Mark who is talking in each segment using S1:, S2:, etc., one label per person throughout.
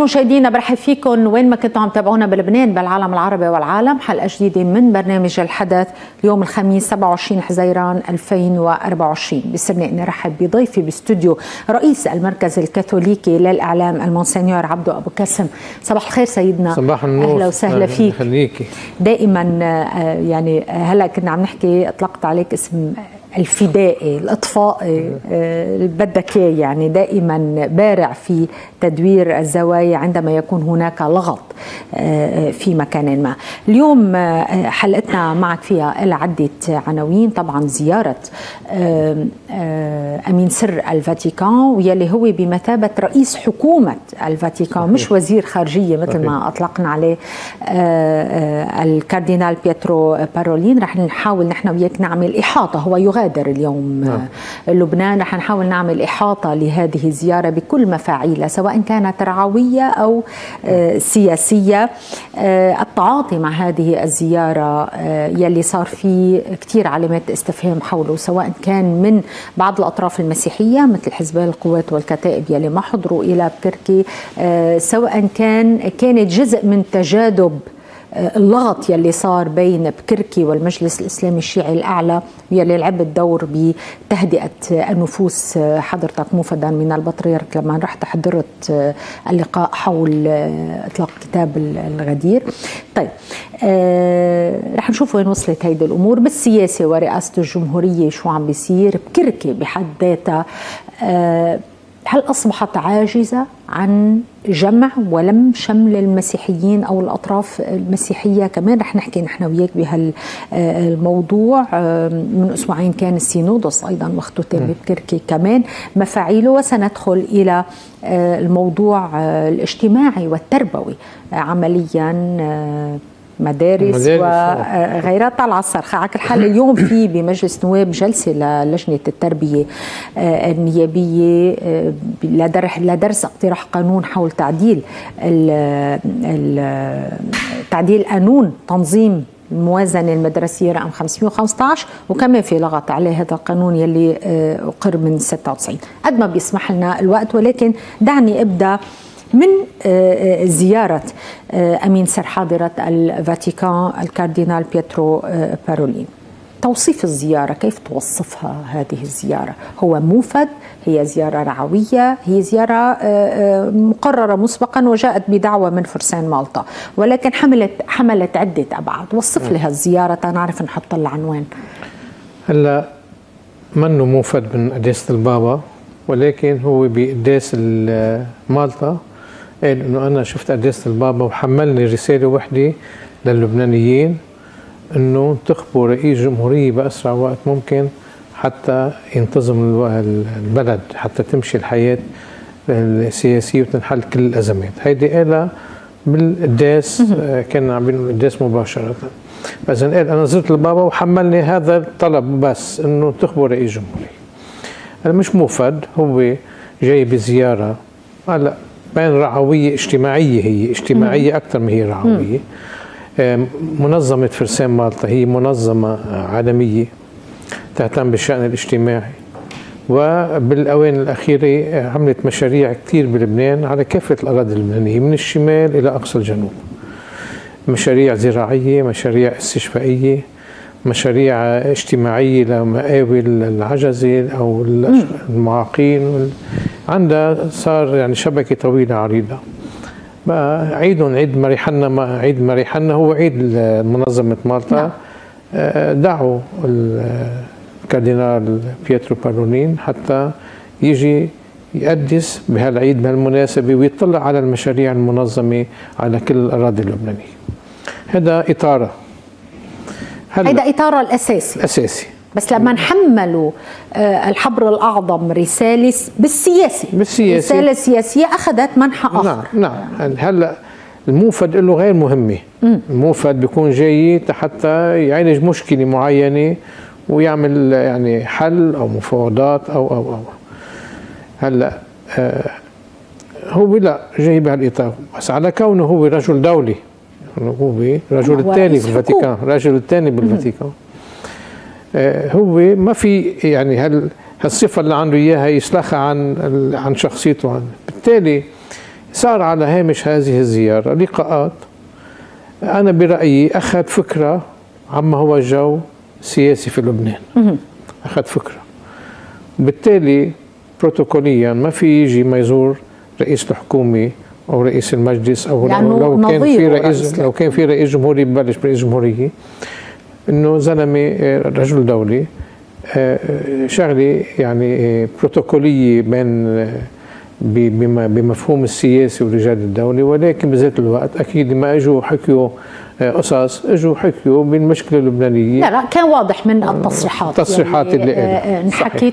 S1: مشاهدينا، برحب فيكم وين ما كنتوا عم تابعونا بلبنان بالعالم العربي والعالم. حلقة جديدة من برنامج الحدث اليوم الخميس 27 حزيران 2024. بيسرني اني رحب بضيفي باستوديو رئيس المركز الكاثوليكي للاعلام المونسنيور عبدو ابو كاسم. صباح الخير سيدنا.
S2: صباح النور.
S1: اهلا وسهلا فيك.
S2: خليكي.
S1: دائما يعني هلا كنا عم نحكي، اطلقت عليك اسم الفدائي الاطفائي اللي بدك اياه، يعني دائما بارع في تدوير الزوايا عندما يكون هناك لغط في مكان ما. اليوم حلقتنا معك فيها إلى عدة عناوين. طبعا زيارة أمين سر الفاتيكان، ويلي هو بمثابة رئيس حكومة الفاتيكان مش وزير خارجية مثل ما أطلقنا عليه الكاردينال بيترو بارولين. رح نحاول نحن وياك نعمل إحاطة، هو يغادر اليوم لبنان، رح نحاول نعمل إحاطة لهذه الزيارة بكل مفاعيلها سواء كانت رعوية أو سياسية. التعاطي مع هذه الزيارة يلي صار في كتير علامات استفهام حوله، سواء كان من بعض الأطراف المسيحية مثل حزب القوات والكتائب يلي ما حضروا إلى بكركي، سواء كانت جزء من تجاذب اللغط يلي صار بين بكركي والمجلس الإسلامي الشيعي الأعلى يلي لعب الدور بتهدئة النفوس. حضرتك موفدا من البطريرك لما رحت حضرت اللقاء حول إطلاق كتاب الغدير. طيب رح نشوف وين وصلت هيدي الأمور بالسياسة ورئاسة الجمهورية، شو عم بيصير بكركي بحد ذاتها. هل أصبحت عاجزة عن جمع ولم شمل المسيحيين أو الأطراف المسيحية؟ كمان رح نحكي نحن وياك بهالموضوع. من أسبوعين كان السينودوس أيضا واختتم بكركي كمان مفاعيله، وسندخل إلى الموضوع الاجتماعي والتربوي عمليا، مدارس وغيرها. طالعه الصرخه على كل حال. اليوم في بمجلس نواب جلسه للجنه التربيه النيابيه لدرس اقتراح قانون حول تعديل قانون تنظيم الموازنة المدرسية رقم 515، وكمان في لغط عليه هذا القانون يلي أقر من 96 قد ما بيسمح لنا الوقت. ولكن دعني أبدأ من زيارة أمين سر حاضرة الفاتيكان الكاردينال بيترو بارولين. توصيف الزيارة، كيف توصفها هذه الزيارة؟ هو موفد؟ هي زيارة رعوية؟ هي زيارة مقررة مسبقا وجاءت بدعوة من فرسان مالطا، ولكن حملت عدة أبعاد. وصف لها الزيارة تنعرف نحط لها عنوان.
S2: هلا منه موفد من قداسة البابا، ولكن هو بقداس مالطا قال انه انا شفت قداسة البابا وحملني رسالة وحدة للبنانيين انه انتخبوا رئيس جمهورية باسرع وقت ممكن حتى ينتظم البلد، حتى تمشي الحياة السياسية وتنحل كل الازمات. هيدي قالها بالقداس، كان عم بيقولوا القداس مباشرة. فاذا قال انا زرت البابا وحملني هذا الطلب بس انه انتخبوا رئيس جمهورية. أنا مش موفد، هو جاي بزيارة هلا بين رعوية اجتماعية، هي اجتماعية أكثر ما هي رعوية. منظمة فرسان مالطا هي منظمة عالمية تهتم بالشأن الاجتماعي، وبالأوان الأخيرة عملت مشاريع كثير بلبنان على كافة الأراضي اللبنانية من الشمال إلى أقصى الجنوب. مشاريع زراعية، مشاريع استشفائية، مشاريع اجتماعية لمقاوي العجزة أو المعاقين. عندها صار يعني شبكة طويلة عريضة. بقى عيدهم عيد مريحنا، عيد مريحنا هو عيد منظمة مالطا. دعوا الكاردينال بيترو بارولين حتى يجي يقدس بهالعيد بهالمناسبة ويطلع على المشاريع المنظمة على كل الأراضي اللبنانية. هذا إطاره،
S1: هذا إطارها الأساسي. بس لما نحملوا الحبر الأعظم رسالة بالسياسة رسالة سياسية أخذت منحى آخر.
S2: نعم. هلا الموفد له غير مهمة. الموفد بيكون جاي حتى يعالج مشكلة معينة ويعمل يعني حل أو مفاوضات أو هلا هو لا جاي بهالإطار، بس على كونه هو رجل دولي، هو رجل الثاني في الفاتيكان، رجل الثاني بالفاتيكان. هو ما في يعني هالصفة اللي عنده إياها يسلخها عن شخصيته. بالتالي صار على هامش هذه الزيارة لقاءات أنا برأيي أخذ فكرة عما هو الجو سياسي في لبنان. أخذ فكرة، بالتالي بروتوكوليا ما في يجي ما يزور رئيس الحكومة أو رئيس المجلس أو لو كان في رئيس جمهوري ببلش برئيس جمهورية إنه زلمة رجل دولي، شغلة يعني بروتوكولية بمفهوم السياسي ورجال الدولة، ولكن بذات الوقت أكيد ما اجوا حكيوا قصص، اجوا حكيوا بالمشكلة اللبنانية.
S1: لا كان واضح من التصريحات
S2: اللي
S1: انحكت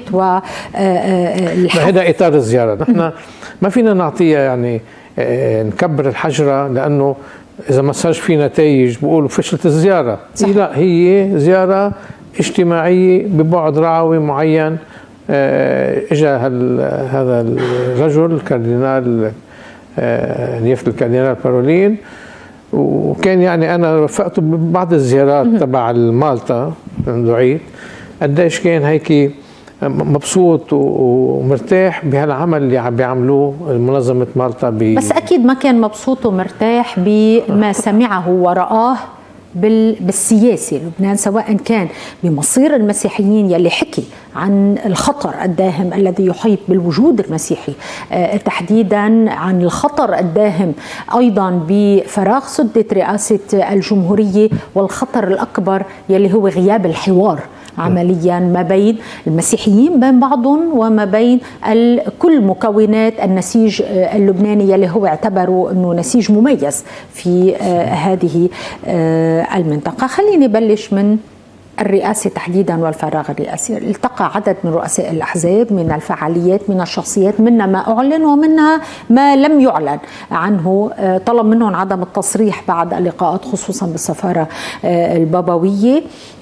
S2: هذا إطار الزيارة. نحن ما فينا نعطيها يعني نكبر الحجرة، لأنه إذا ما صارش في نتائج بقولوا فشلت الزيارة. لا، هي زيارة اجتماعية ببعد رعوي معين. اجى هذا الرجل الكاردينال نيافة الكاردينال بارولين، وكان يعني انا رفقته ببعض الزيارات تبع مالطا دعيت قديش كان هيك مبسوط ومرتاح بهالعمل اللي عم بيعملوه منظمة مالطا.
S1: بس اكيد ما كان مبسوط ومرتاح بما سمعه ورآه بالسياسي لبنان، سواء كان بمصير المسيحيين يلي حكي عن الخطر الداهم الذي يحيط بالوجود المسيحي، تحديدا عن الخطر الداهم أيضا بفراغ سدة رئاسة الجمهورية، والخطر الأكبر يلي هو غياب الحوار عمليا ما بين المسيحيين بين بعضهم وما بين كل مكونات النسيج اللبناني يلي هو اعتبروا أنه نسيج مميز في هذه المنطقة. خليني بلش من الرئاسة تحديدا والفراغ الرئاسي. التقى عدد من رؤساء الأحزاب، من الفعاليات، من الشخصيات، منها ما أعلن ومنها ما لم يعلن عنه. طلب منهم عدم التصريح بعد اللقاءات خصوصا بالسفارة البابوية.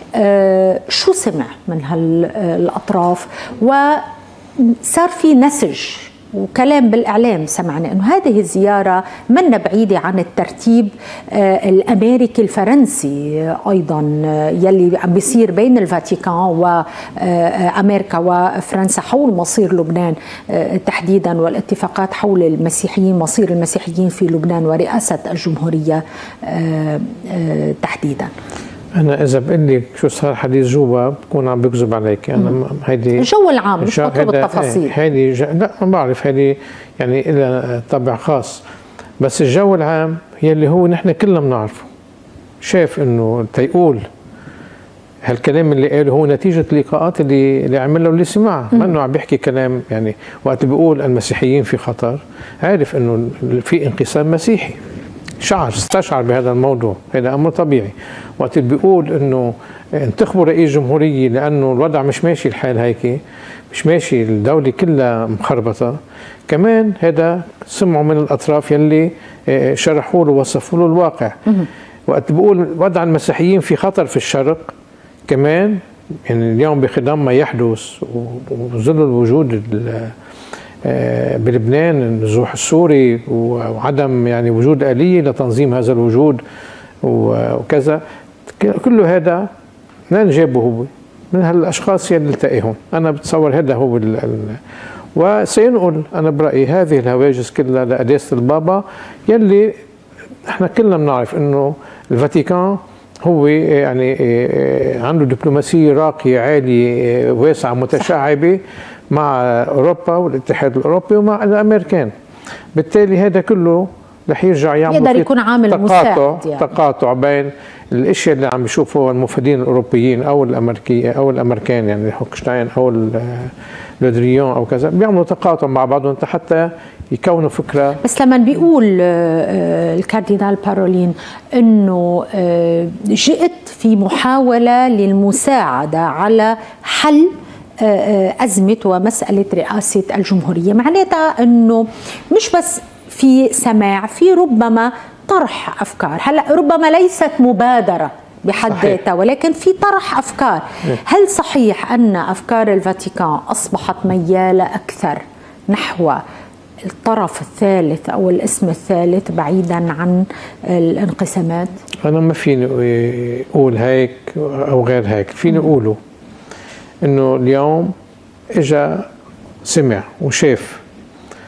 S1: شو سمع من هالأطراف؟ وصار في نسج وكلام بالإعلام سمعنا أنه هذه الزيارة منا بعيدة عن الترتيب الأمريكي الفرنسي أيضا يلي عم بيصير بين الفاتيكان وأمريكا وفرنسا حول مصير لبنان تحديدا، والاتفاقات حول المسيحيين، مصير المسيحيين في لبنان ورئاسة الجمهورية تحديدا.
S2: أنا إذا بقول لك شو صار حديث جوبا بكون عم بكذب عليك. أنا هيدي
S1: الجو العام مش مطلوب التفاصيل.
S2: هيدي لا ما بعرف، هيدي يعني لها طابع خاص، بس الجو العام يلي هو نحن كلنا بنعرفه. شايف إنه تيقول هالكلام اللي قاله هو نتيجة اللقاءات اللي عملها واللي سمعها، ما إنه عم بيحكي كلام يعني وقت بيقول المسيحيين في خطر، عارف إنه في انقسام مسيحي، استشعر بهذا الموضوع، هذا أمر طبيعي. وقت بيقول إنه انتخبوا رئيس جمهورية لأنه الوضع مش ماشي الحال هيك، مش ماشي، الدولة كلها مخربطة، كمان هذا سمعوا من الأطراف يلي شرحوا له ووصفوا له الواقع. وقت بيقول وضع المسيحيين في خطر في الشرق، كمان يعني اليوم بخضم ما يحدث وظل الوجود بلبنان، النزوح السوري وعدم يعني وجود آلية لتنظيم هذا الوجود وكذا، كله هذا منين جابه هو؟ من هالاشخاص يلي التقيهم. انا بتصور هذا هو وسينقل انا برايي هذه الهواجس كلها لقداسة البابا، يلي احنا كلنا بنعرف انه الفاتيكان هو يعني عنده دبلوماسية راقية عالية واسعة متشعبة مع أوروبا والاتحاد الأوروبي ومع الأمريكان. بالتالي هذا كله رح يرجع
S1: يقدر يكون عامل مساعد يعني.
S2: تقاطع بين الاشياء اللي عم بيشوفوها المفيدين الاوروبيين او الامريكان يعني هوكشتاين او لودريون او كذا، بيعملوا تقاطع مع بعضهم حتى يكونوا فكره.
S1: بس لما بيقول الكاردينال بارولين انه جئت في محاوله للمساعده على حل أزمة ومسألة رئاسة الجمهورية، معناتها أنه مش بس في سماع، في ربما طرح أفكار. هلأ ربما ليست مبادرة بحد ذاتها، ولكن في طرح أفكار. هل صحيح أن أفكار الفاتيكان أصبحت ميالة أكثر نحو الطرف الثالث أو الاسم الثالث بعيدا عن الانقسامات؟
S2: أنا ما فيني أقول هيك أو غير هيك، فيني أقوله إنه اليوم إجا سمع وشاف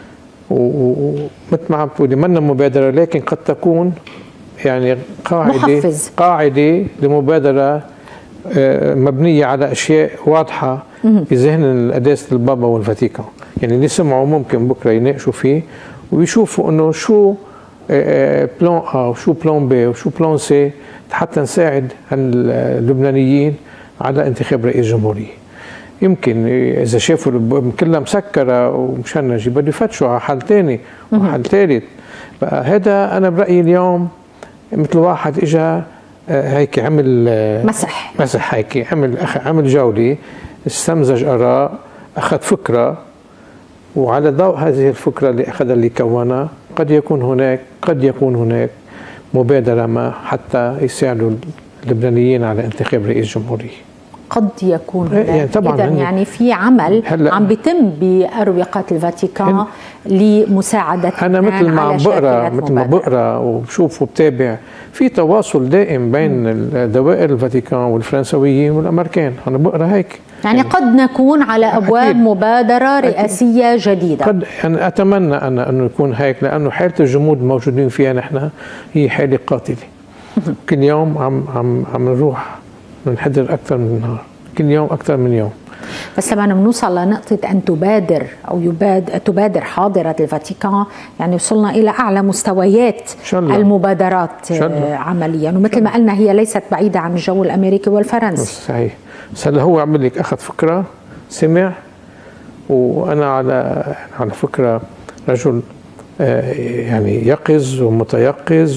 S2: ومثل ما عم تقولي منا مبادرة، لكن قد تكون يعني قاعدة لمبادرة مبنية على أشياء واضحة في ذهن قداسة البابا والفاتيكان. يعني اللي سمعوا ممكن بكرة يناقشوا فيه ويشوفوا إنه شو بلان A وشو بلان B وشو بلان C حتى نساعد اللبنانيين على انتخاب رئيس جمهورية. يمكن إذا شافوا كلها مسكرة ومشنجة بده يفتشوا على حل تاني وحل ثالث. فهذا أنا برأيي اليوم مثل واحد إجا هيك عمل مسح هيك، عمل جولة، استمزج آراء، أخذ فكرة، وعلى ضوء هذه الفكرة اللي أخذها اللي كونها قد يكون هناك مبادرة ما حتى يساعدوا اللبنانيين على انتخاب رئيس جمهورية.
S1: قد يكون هناك.
S2: يعني طبعا
S1: إذن يعني في عمل عم بيتم بأروقة الفاتيكان لمساعدتنا.
S2: أنا مثل ما بقرا وبشوف وبتابع في تواصل دائم بين دوائر الفاتيكان والفرنسويين والأمريكان. أنا بقرا هيك
S1: يعني قد نكون على أبواب أكيد. مبادرة رئاسية جديدة.
S2: قد أنا أتمنى أنه يكون هيك، لأنه حالة الجمود الموجودين فيها نحن هي حالة قاتلة. كل يوم عم نروح ننحدر أكثر من نهار، كل يوم أكثر من يوم.
S1: بس لما بنوصل لنقطة أن تبادر حاضرة الفاتيكان، يعني وصلنا إلى أعلى مستويات المبادرات عمليا، ومثل ما قلنا هي ليست بعيدة عن الجو الأمريكي والفرنسي.
S2: صحيح. بس هلا هو عمل لك أخذ فكرة، سمع، وأنا على فكرة رجل يعني يقظ ومتيقظ،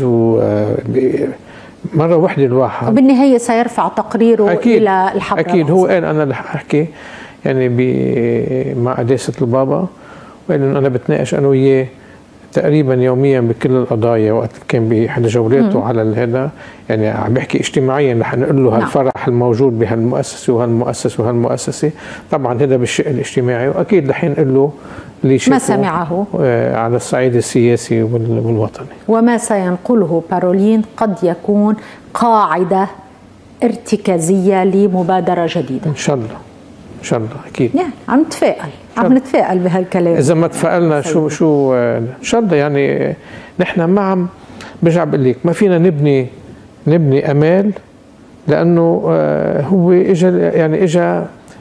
S2: مرة واحدة الواحد
S1: وبالنهاية سيرفع تقريره
S2: أكيد
S1: إلى الحضرة.
S2: أكيد. هو قال أنا رح أحكي يعني مع قداسة البابا، وقال إنه أنا بتناقش أنا وياه تقريبا يوميا بكل القضايا. وقت كان بإحدى جولاته على هذا يعني عم بيحكي اجتماعيا رح نقول له هالفرح الموجود بهالمؤسسة وهالمؤسسة وهالمؤسسة، طبعا هذا بالشق الاجتماعي، وأكيد رح نقول له
S1: ما سمعه
S2: على الصعيد السياسي والوطني.
S1: وما سينقله بارولين قد يكون قاعدة ارتكازية لمبادرة جديدة.
S2: إن شاء الله إن شاء الله أكيد.
S1: يعني عم نتفائل بهالكلام.
S2: إذا ما تفائلنا شو إن شاء الله. يعني نحن ما عم برجع بقول لك ما فينا نبني أمال، لأنه هو إجا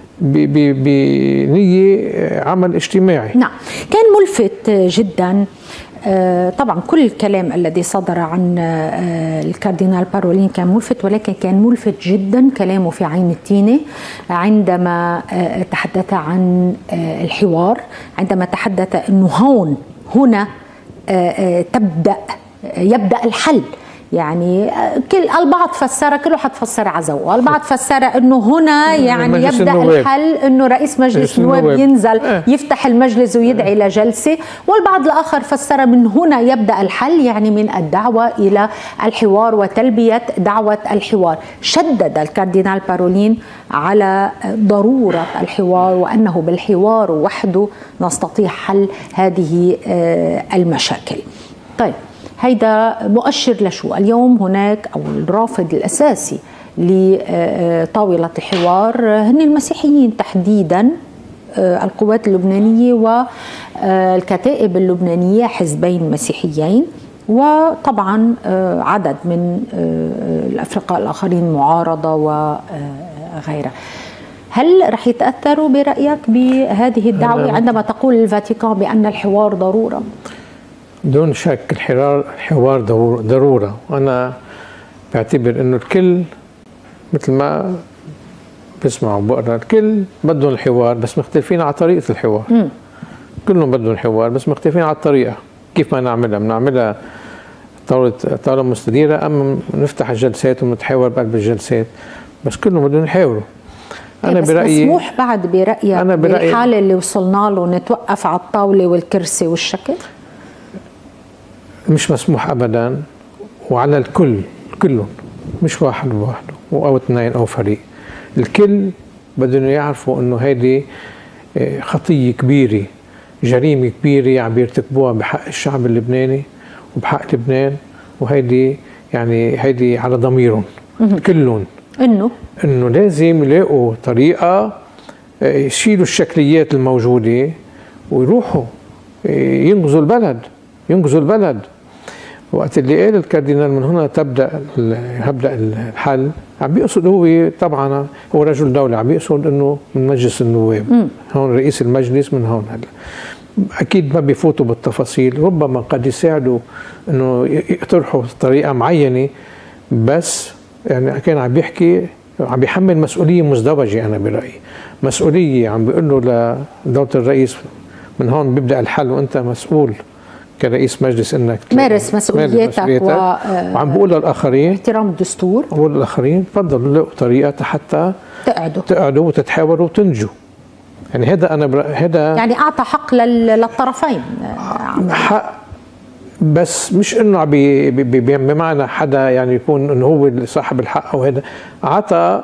S2: بنية عمل اجتماعي.
S1: نعم. كان ملفت جدا طبعا كل الكلام الذي صدر عن الكاردينال بارولين كان ملفت، ولكن كان ملفت جدا كلامه في عين التينة عندما تحدث عن الحوار، عندما تحدث أنه هنا يبدأ الحل. يعني البعض فسر، كل واحد فسر عزو، البعض فسر انه هنا يعني يبدا الحل انه رئيس مجلس النواب ينزل يفتح المجلس ويدعي لجلسه، والبعض الاخر فسر من هنا يبدا الحل يعني من الدعوه الى الحوار وتلبيه دعوه الحوار. شدد الكاردينال بارولين على ضروره الحوار، وانه بالحوار وحده نستطيع حل هذه المشاكل. طيب هيدا مؤشر لشو؟ اليوم هناك أو الرافد الأساسي لطاولة الحوار هن المسيحيين تحديدا، القوات اللبنانية والكتائب اللبنانية، حزبين مسيحيين، وطبعا عدد من الأفرقاء الآخرين معارضة وغيرها. هل رح يتأثروا برأيك بهذه الدعوة عندما تقول الفاتيكان بأن الحوار ضرورة؟
S2: دون شك الحوار ضرورة. أنا بعتبر إنه الكل مثل ما بسمع وبقرا الكل بدهم الحوار، بس مختلفين على طريقة الحوار. كلهم بدهم الحوار بس مختلفين على الطريقة كيف ما نعملها. بنعملها طاولة مستديرة أم نفتح الجلسات ونتحاور بقلب الجلسات، بس كلهم بدهم يحاوروا.
S1: أنا بس برأيي مسموح بعد برأيك بالحالة اللي وصلنا له نتوقف على الطاولة والكرسي والشكل؟
S2: مش مسموح ابدا، وعلى الكل كلهم، مش واحد بوحده او اثنين او فريق. الكل بدهم يعرفوا انه هيدي خطيه كبيره، جريمه كبيره عم بيرتكبوها بحق الشعب اللبناني وبحق لبنان، وهيدي يعني هيدي على ضميرهم كلهم، انه لازم يلاقوا طريقه يشيلوا الشكليات الموجوده ويروحوا ينقذوا البلد. وقت اللي قال الكاردينال من هنا يبدأ الحل، عم بيقصد هو طبعا هو رجل دولة، عم بيقصد انه من مجلس النواب، هون رئيس المجلس من هون. هلا اكيد ما بيفوتوا بالتفاصيل، ربما قد يساعدوا انه يقترحوا طريقة معينة، بس يعني كان عم بيحمل مسؤولية مزدوجة. انا برأيي مسؤولية، عم بيقول له لدولة الرئيس من هون بيبدأ الحل، وانت مسؤول كرئيس مجلس انك
S1: مارس مسؤولياتك
S2: وعم بقول للاخرين
S1: احترام الدستور،
S2: بقول للاخرين تفضلوا لقوا طريقه حتى تقعدوا وتتحاوروا وتنجوا. يعني هذا
S1: يعني اعطى حق للطرفين،
S2: حق، بس مش انه بمعنى حدا يعني يكون انه هو صاحب الحق، او هذا اعطى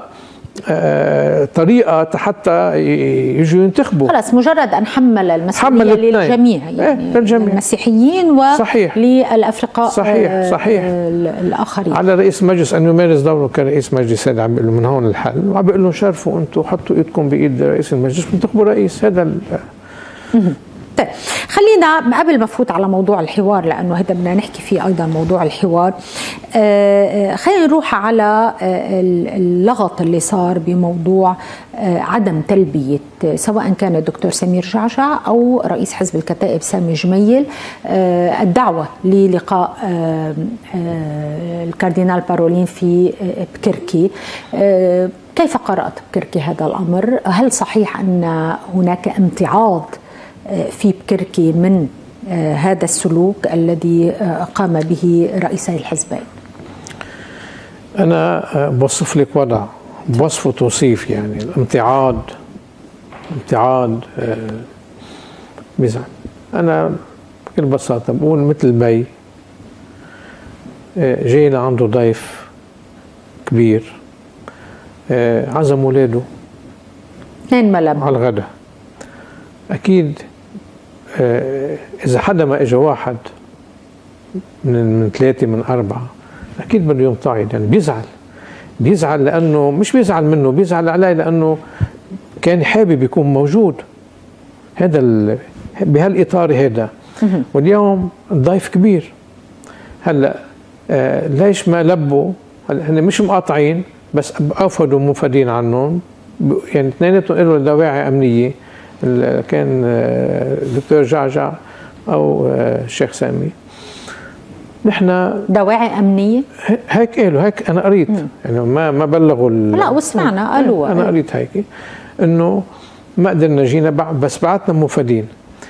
S2: طريقة حتى يجوا ينتخبوا.
S1: خلاص مجرد أن حمل المسؤولية للجميع، يعني للمسيحيين وللأفرقاء
S2: صحيح
S1: الآخرين.
S2: على رئيس المجلس أن يمارس دوره كرئيس مجلس. هذا عم بيقول له من هون الحل، وعم بيقول لهم شرفوا أنتم، حطوا إيدكم بإيد رئيس المجلس وانتخبوا رئيس. هذا
S1: طيب خلينا قبل ما نفوت على موضوع الحوار، لأنه هذا بدنا نحكي فيه أيضا موضوع الحوار، خلينا نروح على اللغط اللي صار بموضوع عدم تلبية سواء كان الدكتور سمير جعجع أو رئيس حزب الكتائب سامي جميل الدعوة للقاء الكاردينال بارولين في بكركي. كيف قرأت بكركي هذا الأمر؟ هل صحيح أن هناك امتعاض في بكركي من هذا السلوك الذي قام به رئيسي الحزبين؟
S2: أنا بوصف لك وضع بوصف توصيف، يعني الامتعاض بزعل. أنا بكل بساطة بقول مثل بي جاي لعنده ضيف كبير، عزم ولاده
S1: 2 ملم
S2: على الغداء. أكيد إذا حدا ما إجا واحد من 3 من 4 أكيد بده يمتعض، يعني بيزعل لأنه مش بيزعل منه، بيزعل عليه لأنه كان حابب يكون موجود. هذا بهالإطار هذا. واليوم الضيف كبير. هلا ليش ما لبوا؟ هلا هن مش مقاطعين، بس أفدوا مفادين عنهم، يعني اثنيناتهم لهم دواعي أمنية. كان الدكتور جعجع أو الشيخ سامي، نحن
S1: دواعي أمنية
S2: هيك قالوا، هيك أنا قريت، يعني ما بلغوا
S1: لا وسمعنا قالوا،
S2: أنا قريت هيك إنه ما قدرنا جينا، بس بعتنا مفادين.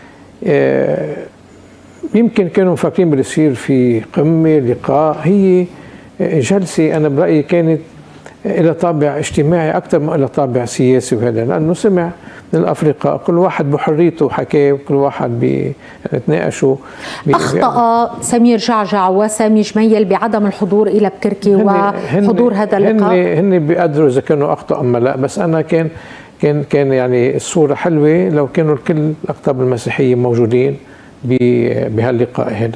S2: يمكن كانوا مفكرين بده يصير في قمة لقاء، هي جلسة أنا برأيي كانت إلى طابع اجتماعي أكثر ما إلى طابع سياسي، وهذا لأنه سمع من الأفرقاء كل واحد بحريته حكى، وكل واحد بيتناقشوا.
S1: أخطأ سمير جعجع وسامي جميل بعدم الحضور إلى بكركي وحضور هذا اللقاء.
S2: هن بيقدروا إذا كانوا أخطأ أم لا، بس أنا كان يعني الصورة حلوة لو كانوا كل الأقطاب المسيحية موجودين بهاللقاء هذا.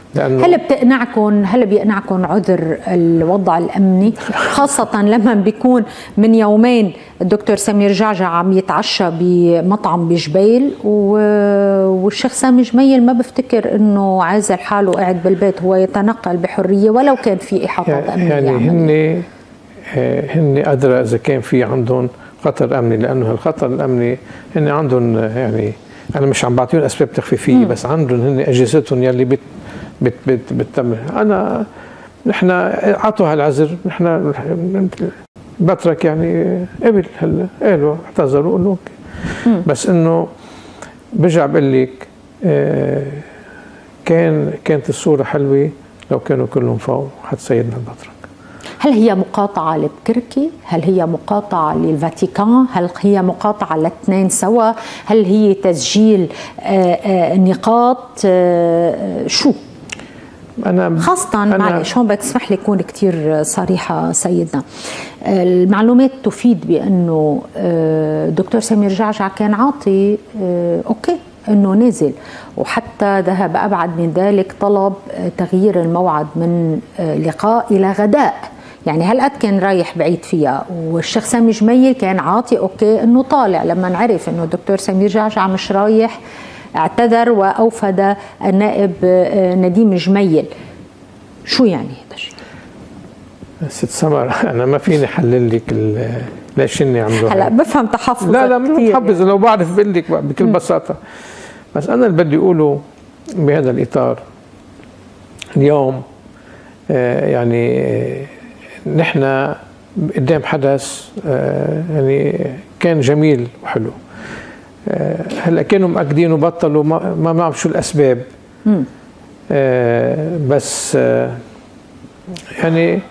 S1: هل بيقنعكم عذر الوضع الأمني، خاصة لما بيكون من يومين الدكتور سمير جعجع عم يتعشى بمطعم بجبيل والشيخ سامي جميل ما بفتكر انه عازل حاله قاعد بالبيت، هو يتنقل بحرية ولو كان في إحاطات أمنية.
S2: يعني هن أدرى إذا كان في عندهم خطر أمني، لأنه الخطر الأمني هن عندهم، يعني أنا مش عم بعطيهم أسباب تخفيفية، بس عندهم هن أجهزتهم يلي بتتم. نحن عطوا هالعذر، نحن بترك يعني قبل هلا قالوا اعتذروا انه بس انه برجع بقول لك كانت الصوره حلوه لو كانوا كلهم فوق حتى سيدنا البطرك.
S1: هل هي مقاطعة لبكركي؟ هل هي مقاطعة للفاتيكان؟ هل هي مقاطعة الاثنين سوا؟ هل هي تسجيل نقاط؟ شو؟ خاصة معلش هون بتسمح لي أكون كتير صريحة سيدنا، المعلومات تفيد بأنه دكتور سمير جعجع كان عاطي أوكي أنه نزل، وحتى ذهب أبعد من ذلك، طلب تغيير الموعد من لقاء إلى غداء، يعني هالقد كان رايح بعيد فيها. والشيخ سامي جميل كان عاطي أوكي أنه طالع لما نعرف أنه الدكتور سمير جعجع مش رايح اعتذر وأوفد النائب نديم جميل. شو يعني هذا الشيء؟
S2: ست سمر أنا ما فيني حلل لك ليش إني عملوها.
S1: هلا بفهم تحفظ.
S2: لا مش متحفظ، لو بعرف بقول لك بكل بساطة. بس أنا اللي بدي أقوله بهذا الإطار اليوم يعني نحن قدام حدث يعني كان جميل وحلو. هلا كانوا مأكدين وبطلوا ما بعرف شو الأسباب. بس يعني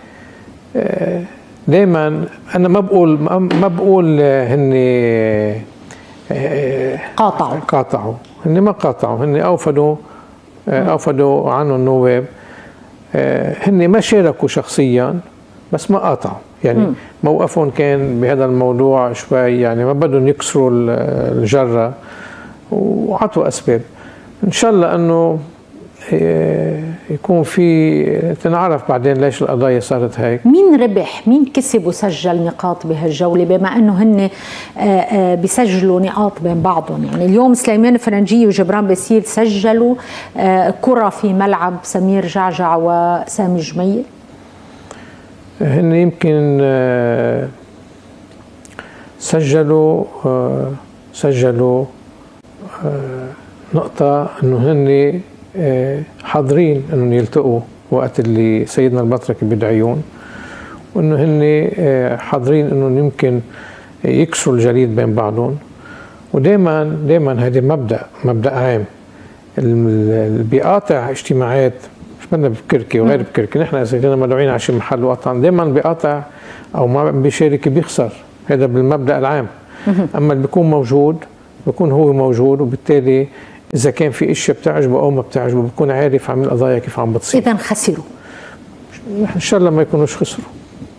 S2: دائما أنا ما بقول هني قاطعوا، هني ما قاطعوا، هني أوفدوا عنه النواب. هني ما شاركوا شخصيا بس ما قاطعوا، يعني موقفهم كان بهذا الموضوع شوي يعني ما بدهم يكسروا الجرة وعطوا أسباب. إن شاء الله أنه يكون في تنعرف بعدين ليش القضايا صارت هيك.
S1: مين ربح؟ مين كسب وسجل نقاط بهالجولة، بما أنه هن بيسجلوا نقاط بين بعضهم؟ يعني اليوم سليمان الفرنجي وجبران باسيل سجلوا كرة في ملعب سمير جعجع وسامي جميل.
S2: هن يمكن سجلوا نقطة انه هن حاضرين انهم يلتقوا وقت اللي سيدنا البطرك بيدعيون، وانه هن حاضرين انه يمكن يكسروا الجليد بين بعضهم. ودائما هذا مبدأ عام اللي بيقاطع اجتماعات، مش بدنا بكركي وغير بكركي، نحن اذا كنا مدعوين على شي محل وقطعا دائما بيقاطع او ما بيشارك بيخسر، هذا بالمبدأ العام. اما اللي بيكون موجود بيكون هو موجود، وبالتالي اذا كان في اشياء بتعجبه او ما بتعجبه بيكون عارف عن القضايا كيف عم بتصير.
S1: اذا خسروا،
S2: ان شاء الله ما يكونوش خسروا.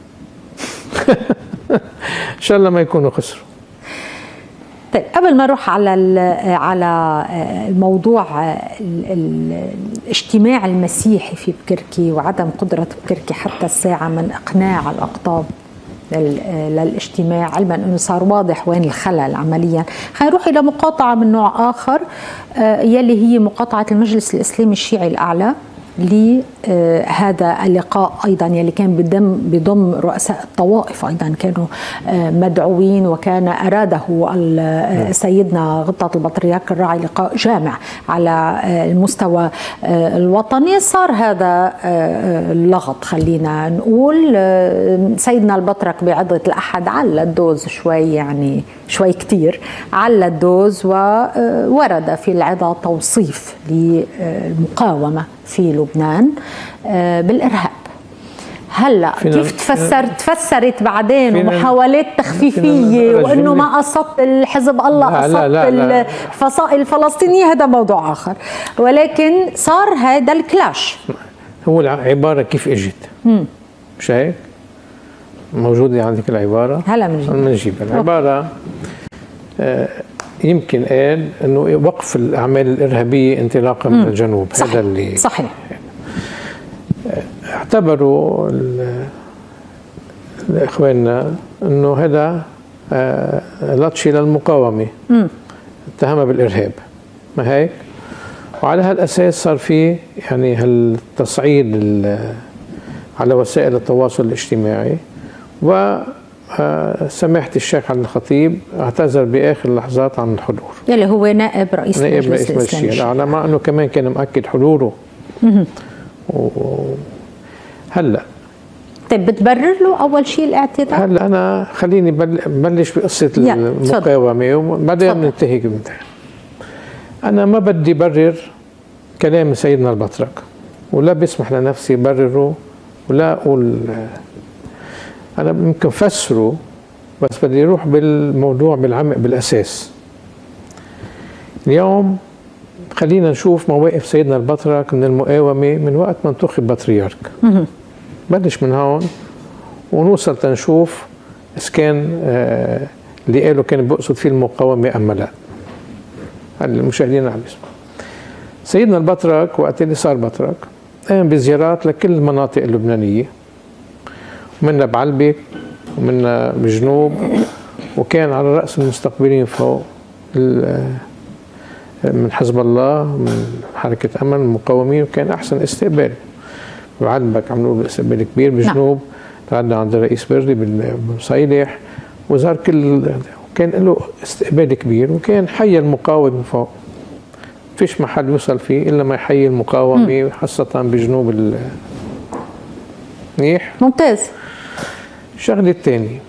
S2: ان شاء الله ما يكونوا خسروا.
S1: طيب قبل ما نروح على الموضوع الاجتماع المسيحي في بكركي وعدم قدرة بكركي حتى الساعة من إقناع الأقطاب للاجتماع، علما أنه صار واضح وين الخلل عمليا، خلينا نروح إلى مقاطعة من نوع آخر يلي هي مقاطعة المجلس الإسلامي الشيعي الأعلى لهذا اللقاء أيضا يلي كان بضم رؤساء الطوائف أيضا كانوا مدعوين، وكان أراده سيدنا غبطة البطريرك الراعي لقاء جامع على المستوى الوطني. صار هذا اللغط، خلينا نقول سيدنا البطرك بعظة الأحد على الدوز شوي، يعني شوي كتير على الدوز، وورد في العظة توصيف للمقاومة في لبنان بالإرهاب. هلا كيف تفسرت بعدين ومحاولات تخفيفية وأنه ما قصدت الحزب الله، قصدت الفصائل الفلسطينية، هذا موضوع آخر، ولكن صار هذا الكلاش.
S2: هو العبارة كيف اجت؟ مش هيك؟ موجودة عندك العبارة؟
S1: هلا
S2: بنجيبها. العبارة يمكن قال انه وقف الاعمال الارهابيه انطلاقا من الجنوب.
S1: صحيح.
S2: هذا اللي
S1: صحيح.
S2: اعتبروا اخواننا انه هذا لطشي للمقاومه، اتهمها بالارهاب، ما هيك؟ وعلى هالاساس صار في يعني هالتصعيد على وسائل التواصل الاجتماعي. و سماحة الشيخ عبد الخطيب اعتذر بآخر اللحظات عن الحضور،
S1: يلي هو نائب رئيس الشيعي
S2: الأعلى، مع أنه كمان كان مؤكد حضوره. هلا
S1: طيب بتبرر له أول شيء الاعتذار؟
S2: هلا أنا خليني بلش بقصة المقاومة وبعدين بننتهي. أنا ما بدي برر كلام سيدنا البطرك، ولا بسمح لنفسي برره، ولا أقول أنا ممكن فسره، بس بدي أروح بالموضوع بالعمق بالأساس. اليوم خلينا نشوف مواقف سيدنا البطرك من المقاومة من وقت ما انتخب بطريرك. بلش من هون ونوصل تنشوف إذا كان اللي قالوا كان بقصد فيه المقاومة أم لا. المشاهدين عم يسمعوا. سيدنا البطرك وقت اللي صار بطرك قام بزيارات لكل المناطق اللبنانية، ومنا بعلبك ومنا بجنوب، وكان على رأس المستقبلين فوق من حزب الله، من حركة أمل، المقاومين، وكان أحسن استقبال. بعلبك عملوا استقبال كبير بجنوب، تغدى عند الرئيس بري بصيلح، وزار كل، كان له استقبال كبير، وكان حي المقاومة فوق. فيش محل يوصل فيه إلا ما يحيي المقاومة، خاصة بجنوب منيح.
S1: ممتاز.
S2: الشغلة الثانية،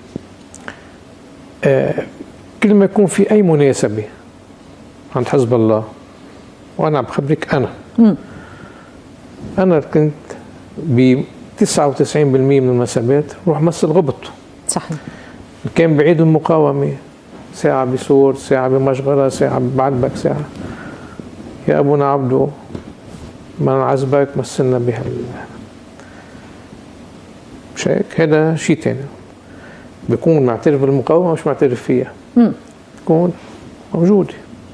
S2: كل ما يكون في أي مناسبة عند حزب الله، وأنا عم بخبرك أنا كنت ب 99% من المناسبات روح مثل غبط.
S1: صحيح.
S2: كان بعيد المقاومة، ساعة بسور، ساعة بمشغرة، ساعة بعلبك، ساعة يا أبونا عبدو ما نعذبك مثلنا مش هيك؟ هذا شيء تاني. بيكون معترف بالمقاومة مش معترف فيها، بيكون موجودة.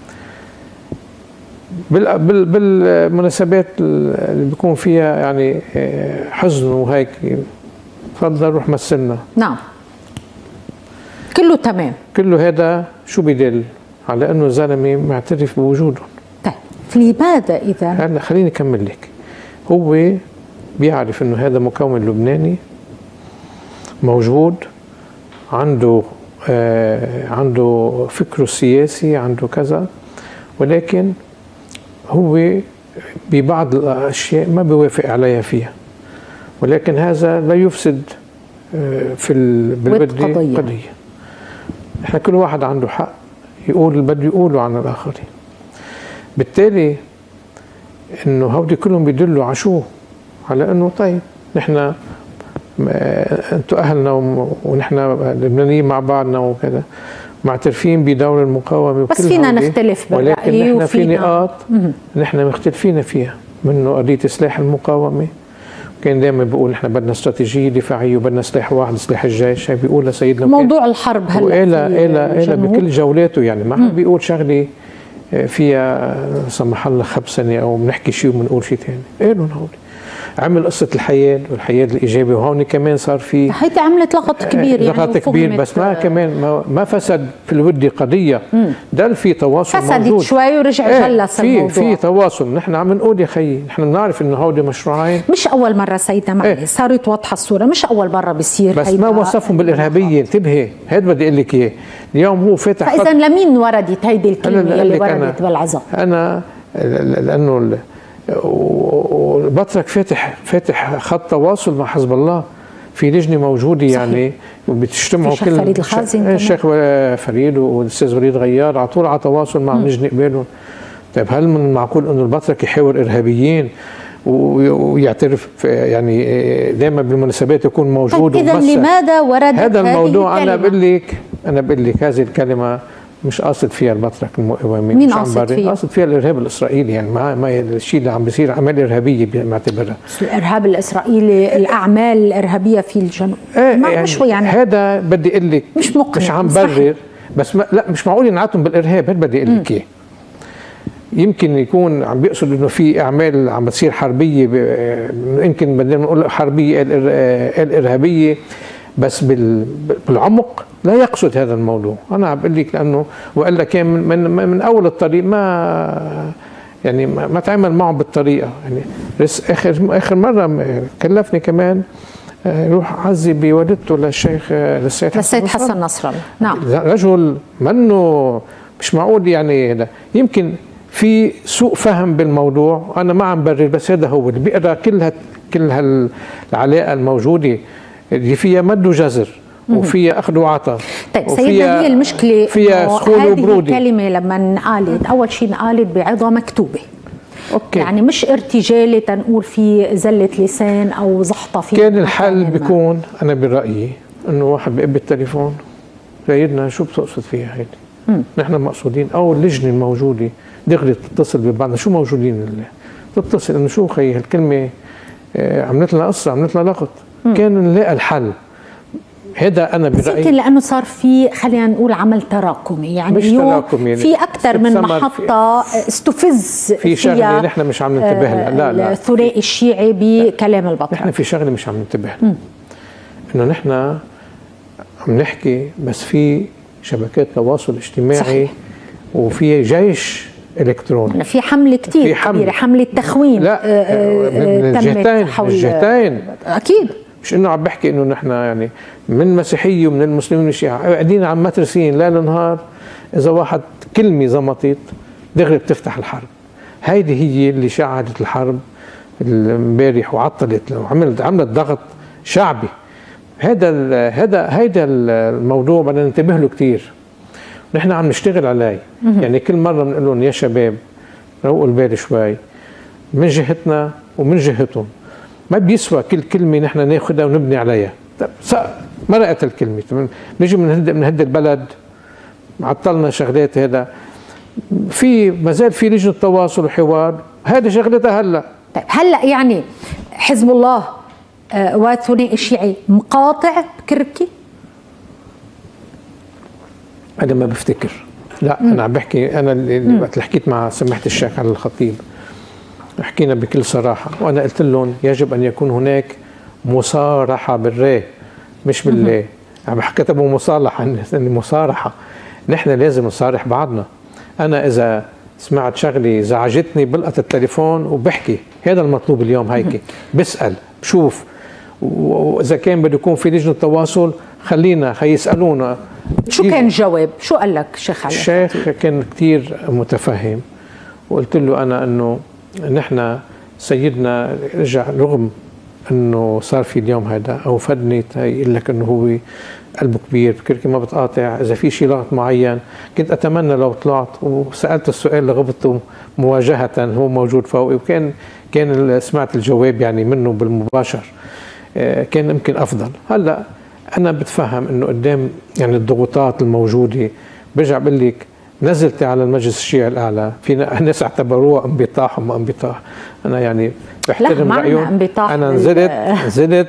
S2: بالمناسبات اللي بيكون فيها يعني حزن وهيك، تفضل روح مثلنا.
S1: نعم، كله تمام.
S2: كله هذا شو بدل؟ على انه الزلمه معترف بوجودهم.
S1: طيب لماذا اذا؟
S2: هلا خليني اكمل لك. هو بيعرف انه هذا مكون لبناني موجود، عنده فكره السياسي، عنده كذا، ولكن هو ببعض الاشياء ما بيوافق عليها فيها، ولكن هذا لا يفسد بالقضية. احنا كل واحد عنده حق يقول اللي بده يقوله عن الاخرين. بالتالي انه هودي كلهم بيدلوا على شو؟ على انه طيب نحن انتم اهلنا ونحن لبنانيين مع بعضنا وكذا، معترفين بدور المقاومه،
S1: بس فينا نختلف بالرأي،
S2: ولكن نحن في نقاط نحن مختلفين فيها، منه قضيه سلاح المقاومه. كان دائما بيقول نحن بدنا استراتيجيه دفاعيه وبدنا سلاح واحد، سلاح الجيش. هي بيقولها سيدنا
S1: موضوع الحرب هلا
S2: إلى بكل جولاته، يعني ما عم بيقول شغله فيها سمح الله خبسنه او بنحكي شيء وبنقول شيء ثاني. قالوا هون عمل قصه الحياد والحياد الايجابي، وهون كمان صار في
S1: هيدي عملت لغط كبير، يعني
S2: لغط كبير، بس ما كمان ما فسد في الودي قضيه، دل في تواصل
S1: فسدت
S2: موجود
S1: شوي ورجع جلس الموضوع.
S2: في تواصل. نحن عم نقول يا خيي نحن بنعرف انه هودي مشروعين،
S1: مش اول مره سيدنا معي صارت واضحه الصوره، مش اول مره بيصير،
S2: بس ما وصفهم بالارهابيه. انتبهي، هذا بدي اقول لك اياه. اليوم هو فاتح
S1: فاذا لمين وردت هيدي الكلمه اللي وردت بالعظام؟
S2: انا لانه البطرك فاتح خط تواصل مع حزب الله، في لجنه موجوده يعني وبتجتمعوا كل
S1: فريد الخازن،
S2: الشيخ فريد والاستاذ وليد غيار على طول على تواصل مع لجنه قبالهم. طيب هل من المعقول انه البطرك يحاور ارهابيين ويعترف يعني دائما بالمناسبات يكون موجود؟
S1: طيب اذا لماذا وردت
S2: هذا الموضوع؟
S1: انا
S2: بقول لك هذه الكلمه مش قاصد فيها البطرك المقاومين.
S1: مين قاصد فيها؟
S2: قاصد فيها الارهاب الاسرائيلي، يعني ما الشيء اللي عم بيصير اعمال ارهابيه معتبرها
S1: الارهاب الاسرائيلي، الاعمال الارهابيه في الجنوب.
S2: يعني شوي يعني هذا بدي اقول لك مش عم برر، بس لا مش معقول ينعتهم بالارهاب. هذا بدي اقول لك اياه. يمكن يكون عم بيقصد انه في اعمال عم بتصير حربيه، يمكن بدنا نقول حربيه الارهابيه، بس بالعمق لا يقصد هذا الموضوع. انا عم بقول لك لانه والا كان من اول الطريق ما تعامل معه بالطريقه. يعني اخر مره كلفني كمان روح عزي بوالدته للسيد
S1: حسن نصر الله. نعم،
S2: رجل منه مش معقول يعني. هذا يمكن في سوء فهم بالموضوع، انا ما عم برر، بس هذا هو اللي بيقرا كل هالعلاقه الموجوده اللي فيها مد وجزر وفيها اخذ وعطاء.
S1: طيب سيدنا، هي المشكله
S2: فيها سخونه وبروده.
S1: هذه الكلمه لما انقالت اول شيء انقالت بعظه مكتوبه.
S2: أوكي.
S1: يعني مش ارتجالي تنقول في زله لسان او زحطه في.
S2: كان الحل بيكون انا برايي انه واحد بيقبل التليفون، سيدنا شو بتقصد فيها هيدي؟ نحن مقصودين، او اللجنه الموجوده دغري تتصل ببعضنا، شو موجودين تتصل انه شو خي هالكلمه عملت لنا قصه، عملت لنا لغط. كان نلاقي الحل. هذا انا برايي.
S1: يمكن لانه صار في خلينا نقول عمل تراكمي، يعني
S2: مش تراكمي، يعني
S1: في اكثر من محطه استفز
S2: في شغله نحن مش عم ننتبه لها. لا
S1: الثنائي الشيعي بكلام البطرك.
S2: نحن في شغله مش عم ننتبه لها، انه نحن عم نحكي بس في شبكات تواصل اجتماعي. صحيح. وفي جيش الكتروني.
S1: يعني في حمله كثير كبيره، حمله تخوين.
S2: لا من الجهتين
S1: اكيد،
S2: مش انه عم بحكي انه نحن يعني من المسيحيه ومن المسلمين والشيعة قاعدين عم مترسين ليل نهار. اذا واحد كلمه زمطت دغري بتفتح الحرب. هيدي هي اللي شعلت الحرب امبارح وعطلت عملت ضغط شعبي. هيدا الموضوع بدنا ننتبه له كثير. نحن عم نشتغل عليه. يعني كل مره بنقول لهم يا شباب روقوا البال شوي من جهتنا ومن جهتهم. ما بيسوى كل كلمه نحن ناخذها ونبني عليها. مرقت الكلمه، نجي من هدي البلد عطلنا شغلات. هذا في ما زال في لجنه تواصل وحوار، هذه شغلتها هلا.
S1: طيب هلا يعني حزب الله والثنائي الشيعي مقاطع بكركي؟
S2: انا ما بفتكر. لا انا عم بحكي، انا اللي وقت اللي حكيت مع سماحه الشيخ علي الخطيب حكينا بكل صراحه، وانا قلت لهم يجب ان يكون هناك مصارحه بالراء مش بالله. عم كتبوا مصالحه، مصارحه. نحن لازم نصارح بعضنا. انا اذا سمعت شغلي زعجتني بلقط التليفون وبحكي. هذا المطلوب اليوم. هيك بسال بشوف، واذا كان بده يكون في لجنه تواصل خلينا يسالونا.
S1: شو كان الجواب؟ شو قال لك الشيخ علي؟
S2: الشيخ كان كثير متفهم، وقلت له انا انه نحن سيدنا رجع رغم انه صار في اليوم هذا او فدني يقول لك انه هو قلبه كبير كركي ما بتقاطع. اذا في شيء لغط معين كنت اتمنى لو طلعت وسالت السؤال لغبته مواجهه، هو موجود فوقي وكان سمعت الجواب يعني منه بالمباشر، كان يمكن افضل. هلا انا بتفهم انه قدام يعني الضغوطات الموجوده برجع بقول لك نزلتي على المجلس الشيعي الاعلى. في ناس اعتبروها انبطاح وما انبطاح. انا يعني بحترم رايهم. انا نزلت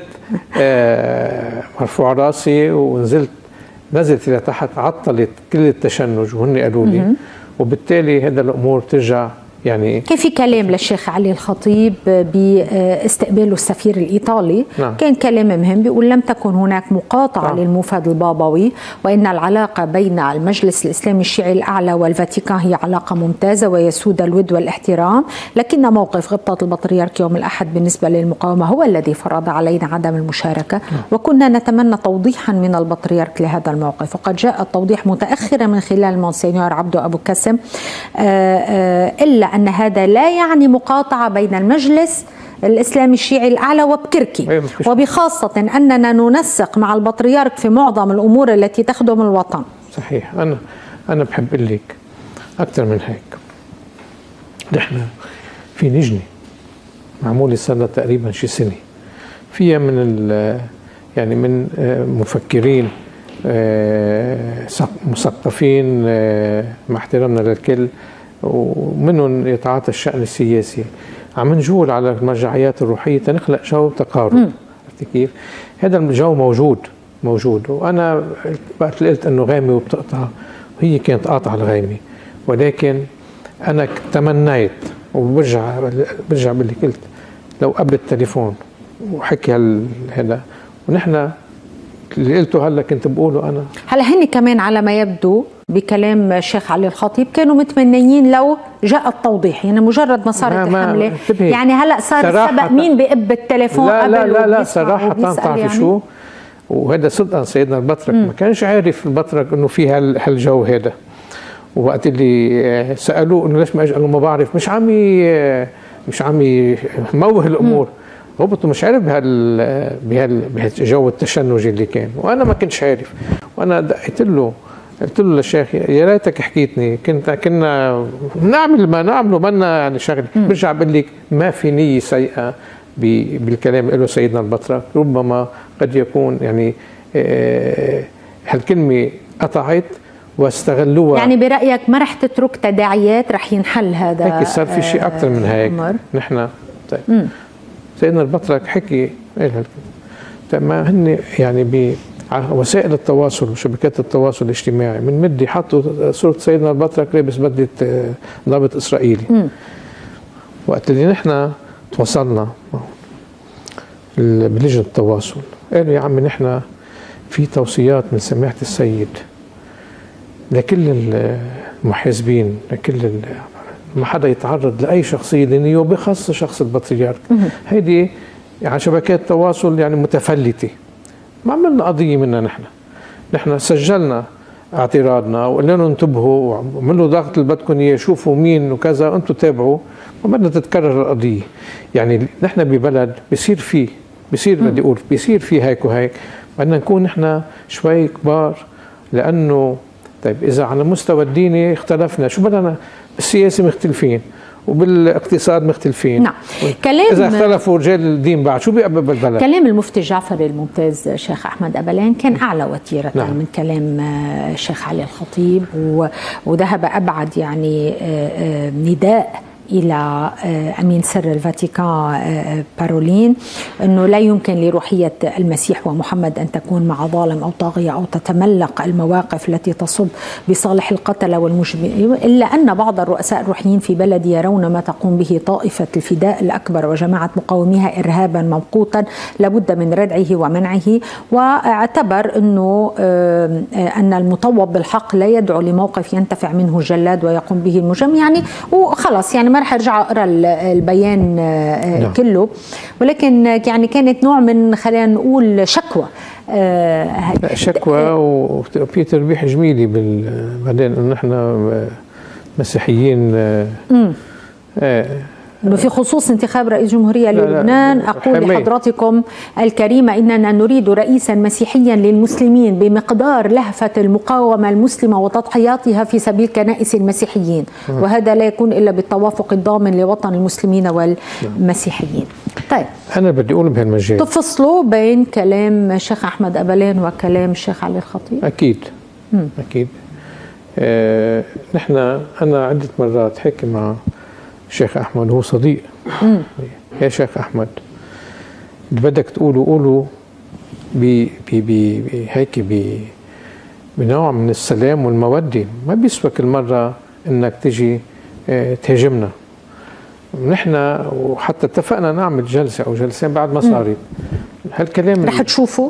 S2: مرفوع راسي نزلت الى تحت، عطلت كل التشنج وهن قالوا لي، وبالتالي هذا الامور ترجع. يعني
S1: كان في كلام للشيخ علي الخطيب باستقباله السفير الإيطالي.
S2: نعم.
S1: كان كلام مهم، بيقول لم تكن هناك مقاطعة للموفد البابوي، وإن العلاقة بين المجلس الإسلامي الشيعي الأعلى والفاتيكان هي علاقة ممتازة ويسود الود والاحترام، لكن موقف غبطة البطريرك يوم الأحد بالنسبة للمقاومة هو الذي فرض علينا عدم المشاركة، وكنا نتمنى توضيحا من البطريرك لهذا الموقف. وقد جاء التوضيح متأخرا من خلال مونسينيور عبده أبو كسم، إلا أن هذا لا يعني مقاطعة بين المجلس الإسلامي الشيعي الأعلى وبكركي، وبخاصة أننا ننسق مع البطريرك في معظم الأمور التي تخدم الوطن.
S2: صحيح. أنا بحب أقول لك أكثر من هيك. نحن في لجنة معمولة صار تقريبا شي سنة، فيها من مفكرين مثقفين مع احترامنا للكل، ومنهم يتعاطى الشأن السياسي. عم نجول على المرجعيات الروحية تنخلق جو تقارب. عرفتي كيف؟ هذا الجو موجود. وأنا وقت قلت إنه غامي وبتقطع، وهي كانت قاطعة الغامي، ولكن أنا تمنيت وبرجع باللي قلت لو قبل التليفون وحكي هذا، ونحن اللي قلته هلا كنت بقوله أنا.
S1: هلا هن كمان على ما يبدو بكلام الشيخ علي الخطيب كانوا متمنيين لو جاء التوضيح، يعني مجرد ما صارت الحملة يعني هلا صار السبق مين بيقب التليفون قبل.
S2: لا صراحة تعرفي يعني شو، وهذا صدقا سيدنا البطرك ما كانش عارف البطرك انه في هالجو هذا. ووقت اللي سألوه انه ليش ما اجى، قال له ما بعرف، مش عم يموه الامور. هو مش عارف بهالجو التشنج اللي كان، وانا ما كنتش عارف. وانا دقيت له قلت له للشيخ يا ريتك حكيتني، كنا نعمل ما نعمله، منا يعني شغله. برجع بقول لك ما في نيه سيئه بالكلام اللي له سيدنا البطرك. ربما قد يكون يعني هالكلمه قطعت واستغلوها.
S1: يعني برايك ما رح تترك تداعيات، رح ينحل هذا؟
S2: هيك صار في شيء اكثر من هيك. نحن طيب سيدنا البطرك حكي طيب ما هن يعني وسائل التواصل وشبكات التواصل الاجتماعي من مدي حطوا صورة سيدنا البطرك لابس بدلة ضابط إسرائيلي. وقت اللي نحن تواصلنا بلجنة التواصل قالوا يا عمي نحن في توصيات من سماحة السيد لكل المحاسبين، لكل ما حدا يتعرض لاي شخصيه دينيه وبخاصه شخص البطريرك. هيدي يعني شبكات تواصل يعني متفلته. ما عملنا قضيه منها، نحن سجلنا اعتراضنا وقلنا لهم انتبهوا وعملوا ضغط اللي بدكم اياه، شوفوا مين وكذا، انتم تابعوا، ما بدنا تتكرر القضيه. يعني نحن ببلد بصير بدي اقول بصير في هيك وهيك، بدنا نكون نحن شوي كبار، لانه طيب اذا على المستوى الديني اختلفنا، شو بدنا بالسياسه مختلفين وبالاقتصاد مختلفين.
S1: نعم. كلام
S2: اذا اختلفوا رجال الدين بعد شو بيقبل بالبلد؟
S1: كلام المفتي جعفر الممتاز شيخ احمد أبلان كان اعلى وتيره من كلام الشيخ علي الخطيب، وذهب ابعد، يعني نداء إلى أمين سر الفاتيكان بارولين أنه لا يمكن لروحية المسيح ومحمد أن تكون مع ظالم أو طاغية أو تتملق المواقف التي تصب بصالح القتلة والمجرمين، إلا أن بعض الرؤساء الروحيين في بلدي يرون ما تقوم به طائفة الفداء الأكبر وجماعة مقاوميها إرهابا ممقوتا لابد من ردعه ومنعه، واعتبر أنه أن المطوب بالحق لا يدعو لموقف ينتفع منه الجلاد ويقوم به المجرم، يعني وخلص يعني ما رح ارجع اقرا البيان كله، ولكن يعني كانت نوع من خلينا نقول شكوى
S2: وفي تربيح جميلي بعدين انه نحن مسيحيين
S1: في خصوص انتخاب رئيس جمهورية للبنان. أقول لحضراتكم الكريمة إننا نريد رئيسا مسيحيا للمسلمين بمقدار لهفة المقاومة المسلمة وتضحياتها في سبيل كنائس المسيحيين، وهذا لا يكون إلا بالتوافق الضامن لوطن المسلمين والمسيحيين. طيب
S2: أنا بدي أقول بهالمجال
S1: تفصلوا بين كلام الشيخ أحمد أبلان وكلام الشيخ علي الخطيب.
S2: أكيد أكيد. نحن أنا عدة مرات حكي مع الشيخ أحمد، هو صديق. يا شيخ أحمد بدك تقولوا هيك بنوع من السلام والمودة، ما بيسوى كل مرة إنك تجي تهاجمنا. نحن وحتى اتفقنا نعمل جلسة أو جلسين بعد ما صارت هالكلام.
S1: رح تشوفوا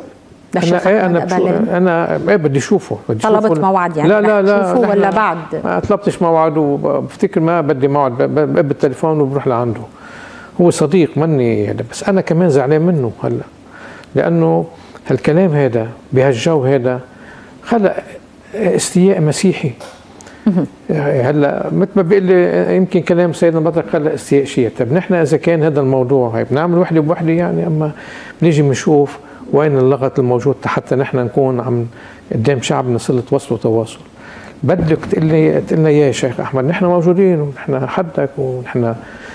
S2: أنا بدي اشوفه.
S1: طلبت موعد يعني؟
S2: لا
S1: تشوفه ولا بعد؟
S2: ما طلبتش موعد، وبفتكر ما بدي موعد، بقبل التليفون وبروح لعنده. هو صديق مني، بس انا كمان زعلان منه هلا، لانه هالكلام هذا بهالجو هذا خلق استياء مسيحي. هلا مثل ما بيقول لي يمكن كلام سيدنا البطرك خلق استياء شيعي. طيب نحن اذا كان هذا الموضوع هي بنعمل وحده بوحده يعني، اما بنيجي بنشوف وين اللغط الموجود حتى نحن نكون عم قدام شعبنا صلة وصل وتواصل. بدك تقول لنا يا شيخ أحمد نحن موجودين ونحن حدك ونحن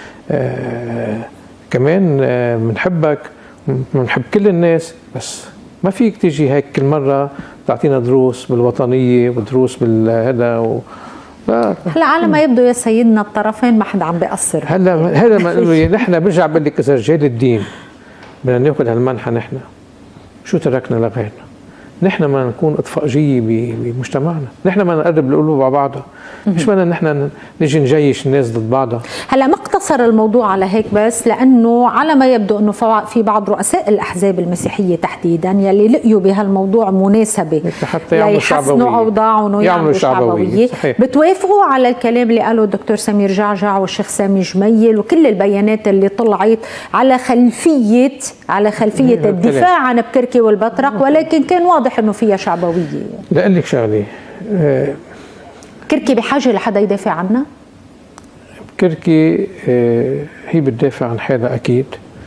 S2: كمان بنحبك بنحب كل الناس، بس ما فيك تيجي هيك كل مرة تعطينا دروس بالوطنية ودروس بالهذا
S1: هلا على ما يبدو يا سيدنا الطرفين ما حدا عم بيقصر.
S2: هلا هذا ما نحن برجع بقول لك إذا رجال الدين بدنا ناخذ هالمنحة، نحن شو تركنا لغيرنا؟ نحن ما نكون اطفائجيه بمجتمعنا، نحن ما نقرب القلوب على بعضها، مش بدنا نحن نجي نجيش الناس ضد بعضها.
S1: هلا ما اقتصر الموضوع على هيك بس، لانه على ما يبدو انه في بعض رؤساء الاحزاب المسيحيه تحديدا يلي لقيوا بهالموضوع مناسبه
S2: حتى
S1: ليحسنوا اوضاعهم ويعملوا شعبويه. بتوافقوا على الكلام اللي قاله الدكتور سمير جعجع والشيخ سامي جميل وكل البيانات اللي طلعت على خلفيه الدفاع عن بكركي والبطرق، ولكن كان واضح انه فيها شعبويه؟
S2: لأقول لك شغله،
S1: كركي بحاجه لحدا يدافع عنها؟
S2: كركي هي بتدافع عن حالها اكيد،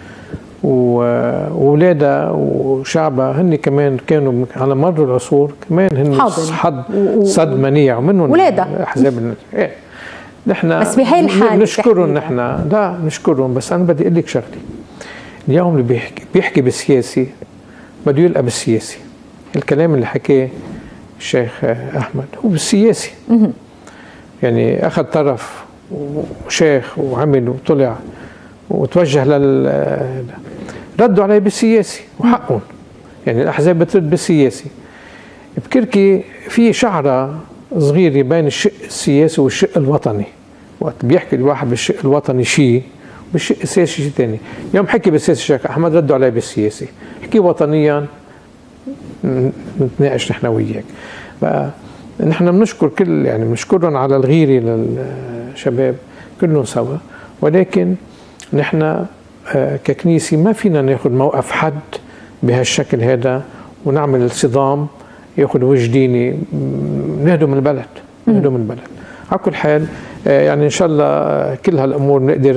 S2: واولادها وشعبها هن كمان كانوا على مر العصور كمان هن صد منيع منهم
S1: ولادها
S2: احزاب. نحن
S1: بس بهي الحاله
S2: بنشكرهم، نحن لا بنشكرهم، بس انا بدي اقول لك شغله، اليوم اللي بيحكي بالسياسي بده يلقى بالسياسي. الكلام اللي حكاه الشيخ أحمد هو بالسياسي، يعني أخذ طرف وشيخ وعمل وطلع وتوجه ردوا عليه بالسياسي وحقهم، يعني الأحزاب بترد بالسياسي. بكركي في شعرة صغيرة بين الشق السياسي والشق الوطني، وقت بيحكي الواحد بالشق الوطني شيء بالشق السياسي شيء ثاني. يوم حكي بالسياسي الشيخ أحمد ردوا عليه بالسياسي، حكي وطنيا نتناقش نحن وياك. نحن بنشكر يعني بنشكرهم على الغيره للشباب، كلهم سوا. ولكن نحن ككنيسة ما فينا ناخذ موقف حد بهالشكل هذا ونعمل صدام ياخذ وجه ديني، نهدم البلد. نهدم البلد. على كل حال يعني ان شاء الله كل هالامور نقدر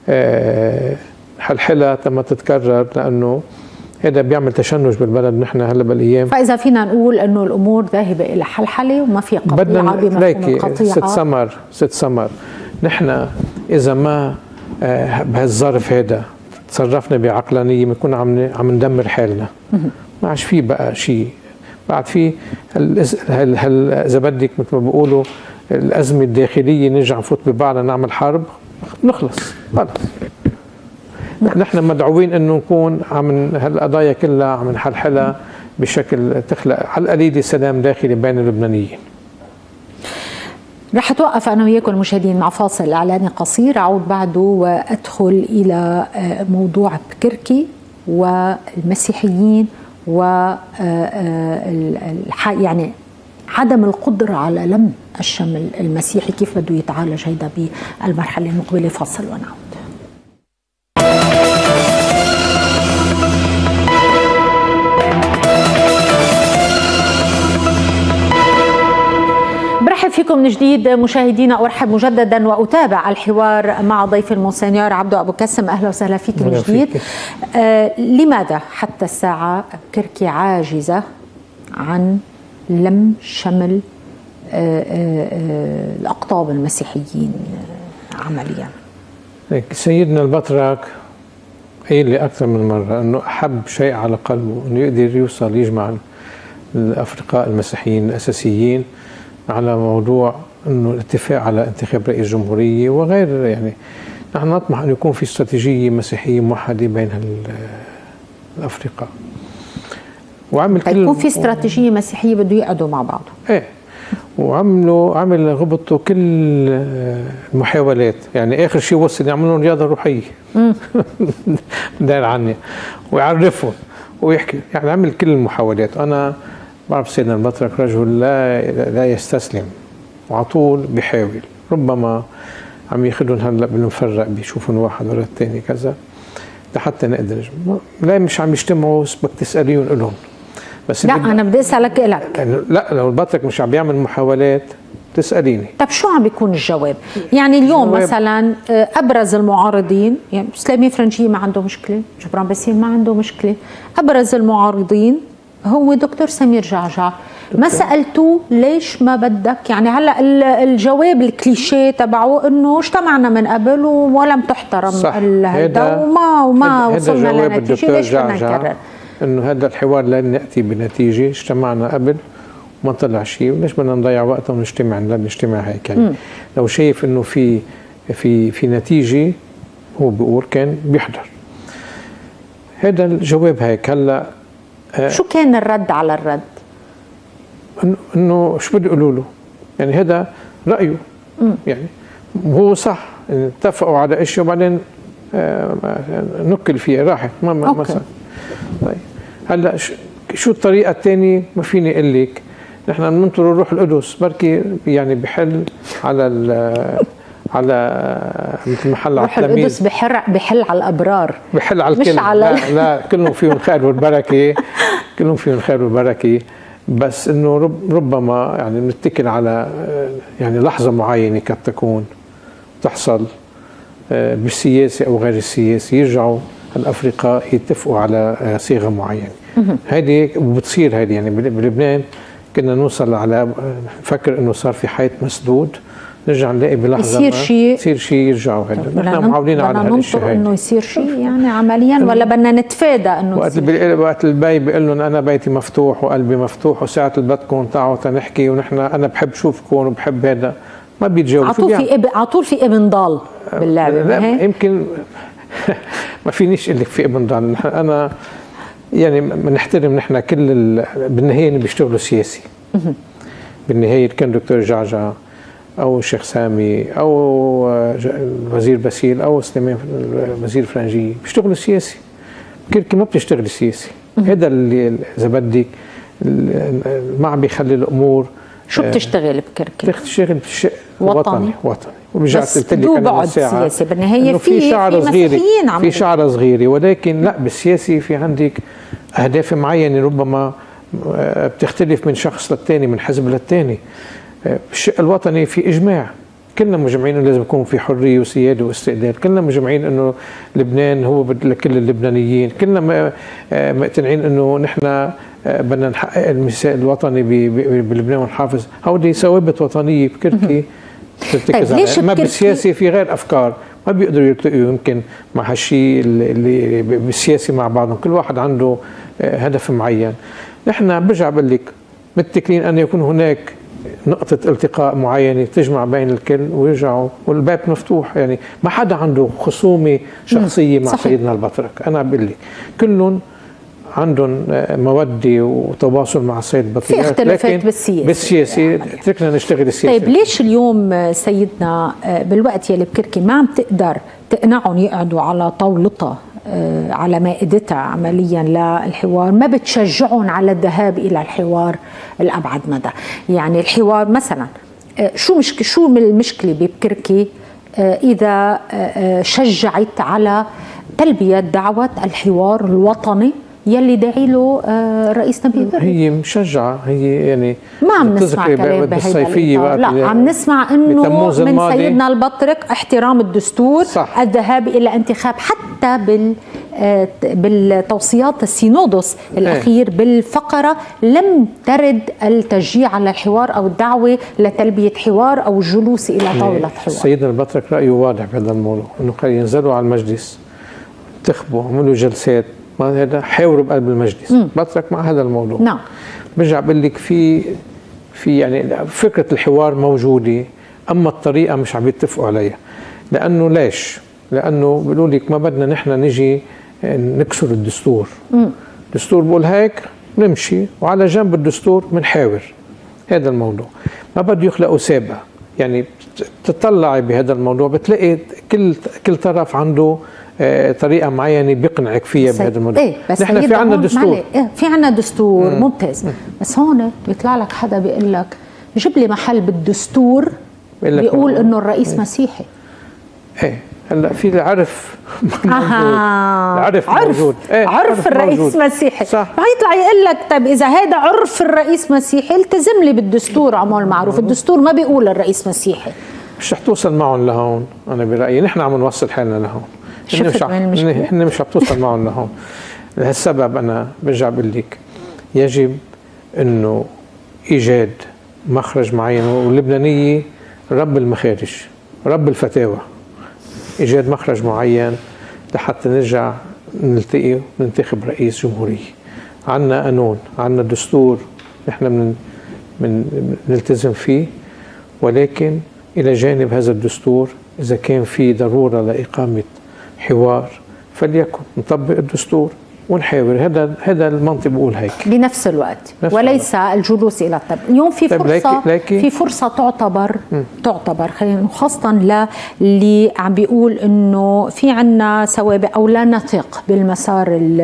S2: حلحلها لما تتكرر، لانه هذا بيعمل تشنج بالبلد نحن هلا بالايام.
S1: فاذا فينا نقول انه الامور ذاهبه الى حلحله وما في قطيعه بمفهوم القطيعه.
S2: ست سمر نحن اذا ما بهالظرف هذا تصرفنا بعقلانيه بنكون عم ندمر حالنا. ما عادش في بقى شيء، بعد في اذا بدك مثل ما بيقولوا الازمه الداخليه، نرجع نفوت ببعضنا نعمل حرب نخلص خلص. نحن مدعوين انه نكون عم هالقضايا كلها عم نحلحلها بشكل تخلق على القليل سلام داخلي بين اللبنانيين.
S1: رح اتوقف انا وياكم المشاهدين مع فاصل اعلاني قصير، اعود بعده وادخل الى موضوع بكركي والمسيحيين و يعني عدم القدره على لم الشمل المسيحي، كيف بده يتعالج هيدا بالمرحله المقبله. فاصل ونعود. برحب فيكم من جديد مشاهدينا، ارحب مجددا واتابع الحوار مع ضيف المونسنيور عبدو ابو كسم. اهلا وسهلا فيك من جديد. لماذا حتى الساعه كركي عاجزه عن لم شمل الاقطاب المسيحيين عمليا؟
S2: سيدنا البطرك قال لي اكثر من مره انه احب شيء على قلبه انه يقدر يوصل يجمع الافرقاء المسيحيين الاساسيين على موضوع انه الاتفاق على انتخاب رئيس جمهوريه وغير. يعني نحن نطمح ان يكون في استراتيجيه مسيحيه موحده بين الافرقاء. وعمل كل
S1: يكون في استراتيجيه مسيحيه بده يقعدوا مع بعض.
S2: ايه، عمل غبطوا كل المحاولات. يعني اخر شيء وصل يعملون رياضه روحيه داير عني ويعرفهم ويحكي. يعني عمل كل المحاولات. انا بعرف سيدنا البطرك رجل لا يستسلم وعلى طول بيحاول. ربما عم ياخذهم هلا بالمفرق بيشوفون واحد ورا الثاني كذا لحتى نقدر. لا مش عم يجتمعوا بدك تساليهم لهم. بس
S1: لا انا بدي اسالك
S2: يعني لا لو البطرك مش عم بيعمل محاولات تساليني.
S1: طب شو عم بيكون الجواب؟ يعني اليوم مثلا ابرز المعارضين، يعني سليمي فرنجيه ما عنده مشكله، جبران باسيل ما عنده مشكله، ابرز المعارضين هو دكتور سمير جعجع. ما سألتوه ليش ما بدك؟ يعني هلا الجواب الكليشيه تبعه انه اجتمعنا من قبل ولم تحترم هذا وما وصلنا لنتيجه. ليش بدنا نكرر؟
S2: انه هذا الحوار لن ياتي بنتيجه، اجتمعنا قبل وما طلع شيء، وليش بدنا نضيع وقت ونجتمع هيك؟ يعني لو شايف انه في نتيجه هو بيقول كان بيحضر. هذا الجواب هيك. هلا
S1: شو كان الرد على الرد؟
S2: انه شو بده يقولوا له؟ يعني هذا رايه. يعني هو صح اتفقوا على اشياء وبعدين نكل فيها راحت مثلا. طيب هلا شو الطريقه الثانيه؟ ما فيني اقول لك. نحن بننطر الروح القدس بركي يعني بحل على مثل محل على التلاميذ. روح
S1: القدس بحل على الابرار،
S2: بحل على الكل. مش على لا كلهم فيهم خير والبركه كلهم فيهم خير والبركه. بس انه ربما يعني بنتكل على يعني لحظه معينه قد تكون تحصل بالسياسه او غير السياسه، يرجعوا الافرقاء يتفقوا على صيغه معينه. هذه وبتصير هذه. يعني بلبنان كنا نوصل على فكر انه صار في حيط مسدود، نرجع نلاقي بلحظه يصير شيء يرجعوا. هذا نحن معودين على هالشيء.
S1: بدنا انه يصير شيء يعني عمليا ولا بدنا نتفادى انه
S2: وقت البي بيقول لهم انا بيتي مفتوح وقلبي مفتوح وساعه اللي بدكم تعالوا تنحكي ونحن انا بحب شوفكم وبحب هذا، ما بيتجاوب.
S1: على طول في ابن ضال باللعبه.
S2: لا يمكن ما فينيش اقول لك في ابن ضال. انا يعني بنحترم نحن كل بالنهايه بيشتغلوا سياسي. بالنهايه كان دكتور جعجع او الشيخ سامي او الوزير باسيل او سليمان وزير فرنجيه بيشتغلوا سياسي. كركي ما بتشتغل سياسي. هذا اللي اذا بدك ما عم بيخلي الامور
S1: شو بتشتغل بكركي؟
S2: بتشتغل بشيء
S1: وطني
S2: ورجعت قلت لك
S1: بدون بعد سياسي بالنهايه
S2: في شعره صغيره،
S1: في
S2: شعره صغيره، ولكن لا بالسياسي في عندك اهداف معينه ربما بتختلف من شخص للثاني، من حزب للثاني. بالشق الوطني في اجماع، كلنا مجمعين انه لازم يكون في حريه وسياده واستقلال، كلنا مجمعين انه لبنان هو لكل اللبنانيين، كلنا مقتنعين انه نحن بدنا نحقق المساء الوطني بلبنان ونحافظ. هودي ثوابت وطنيه بكركي ترتكز عليها. اما بالسياسي في غير افكار ما بيقدروا يلتقوا يمكن مع هالشيء اللي بالسياسي مع بعضهم، كل واحد عنده هدف معين. نحن برجع بقول لك متكلين ان يكون هناك نقطة التقاء معينة تجمع بين الكل ويرجعوا والباب مفتوح، يعني ما حدا عنده خصومة شخصية مع سيدنا البطرك. أنا بقول لك كلهم عندهم مودة وتواصل مع السيد البطرك،
S1: في اختلافات
S2: بالسياسة تركنا نشتغل السياسة.
S1: طيب ليش اليوم سيدنا بالوقت يلي بكركي ما عم تقدر تقنعهم يقعدوا على طاولتها على مائدتها عمليا للحوار، ما بتشجعهم على الذهاب الى الحوار الابعد مدى؟ يعني الحوار مثلا شو المشكله بكركي اذا شجعت على تلبيه دعوه الحوار الوطني يلي داعي له الرئيس نبيل بري؟ هي
S2: مشجعه، هي يعني
S1: ما عم نسمع كلام بهيدا، لا عم نسمع انه من سيدنا البطرك احترام الدستور، صح. الذهاب الى انتخاب، حتى بالتوصيات السينودوس الاخير بالفقره لم ترد التشجيع على الحوار او الدعوه لتلبيه حوار او الجلوس الى طاوله حوار.
S2: سيدنا البطرك رايه واضح بهذا الموضوع، انه ينزلوا على المجلس، انتخبوا، عملوا جلسات، ما هذا حاوروا بقلب المجلس. بطرك مع هذا الموضوع.
S1: نعم.
S2: برجع بقول لك في يعني فكره الحوار موجوده، اما الطريقه مش عم يتفقوا عليها. لانه ليش؟ لانه بيقولوا لك ما بدنا نحن نجي نكسر الدستور. الدستور بقول هيك نمشي، وعلى جنب الدستور بنحاور. هذا الموضوع ما بده يخلقوا سابقه، يعني تطلعي بهذا الموضوع بتلاقي كل طرف عنده طريقه معينه بيقنعك فيها بهذا الموضوع.
S1: بس
S2: نحن في عندنا دستور،
S1: في عندنا دستور ممتاز، بس هون بيطلع لك حدا بيقول لك جيب لي محل بالدستور بيقول انه الرئيس مسيحي.
S2: ايه هلا في العرف العرف موجود.
S1: عرف الرئيس موجود. مسيحي، صح. يطلع يقول لك طيب اذا هذا عرف الرئيس مسيحي التزم لي بالدستور. عمول معروف الدستور ما بيقول الرئيس مسيحي.
S2: مش رح توصل معهم لهون. انا برايي نحن عم نوصل حالنا لهون، هن مش عم توصل معهم لهون. لهالسبب انا برجع بقول لك يجب انه ايجاد مخرج معين، واللبنانيه رب المخارج، رب الفتاوى، ايجاد مخرج معين لحتى نرجع نلتقي وننتخب رئيس جمهوريه. عندنا قانون، عندنا دستور نحن نلتزم فيه، ولكن الى جانب هذا الدستور اذا كان في ضروره لاقامه حوار فليكن نطبق الدستور ونحاور. هذا المنطق بقول هيك
S1: بنفس الوقت، وليس الجلوس الى الطب. اليوم في فرصه في فرصه تعتبر خلينا خاصه للي عم بيقول انه في عنا سوابق او لا نثق بالمسار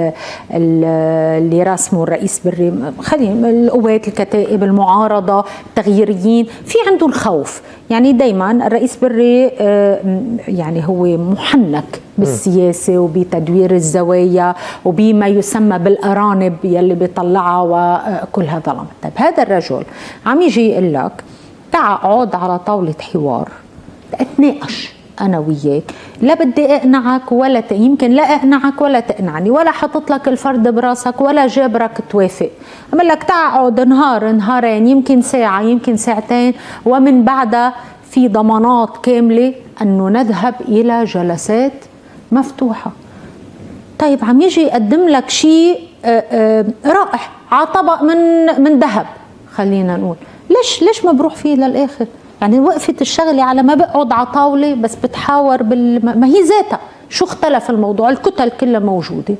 S1: اللي راسمه الرئيس بري. خلينا القوات، الكتائب، المعارضه، التغييريين في عندهم خوف. يعني دائما الرئيس بري يعني هو محنك بالسياسه وبتدوير الزوايا وبما يسمى بالارانب يلي بيطلعها وكل هذا الامر. طيب هذا الرجل عم يجي يقول لك تعا اقعد على طاوله حوار اتناقش انا وياك، لا بدي اقنعك ولا يمكن لا اقنعك ولا تقنعني، ولا حطت لك الفرد براسك ولا جابرك توافق. عمل لك تعا اقعد نهار نهارين، يمكن ساعه، يمكن ساعتين، ومن بعدها في ضمانات كامله انه نذهب الى جلسات مفتوحه. طيب عم يجي يقدم لك شيء رائع على طبق من ذهب، خلينا نقول ليش ما بروح فيه للاخر؟ يعني وقفت الشغله على ما بقعد على طاوله بس بتحاور ما هي ذاتها. شو اختلف الموضوع؟ الكتل كلها موجوده.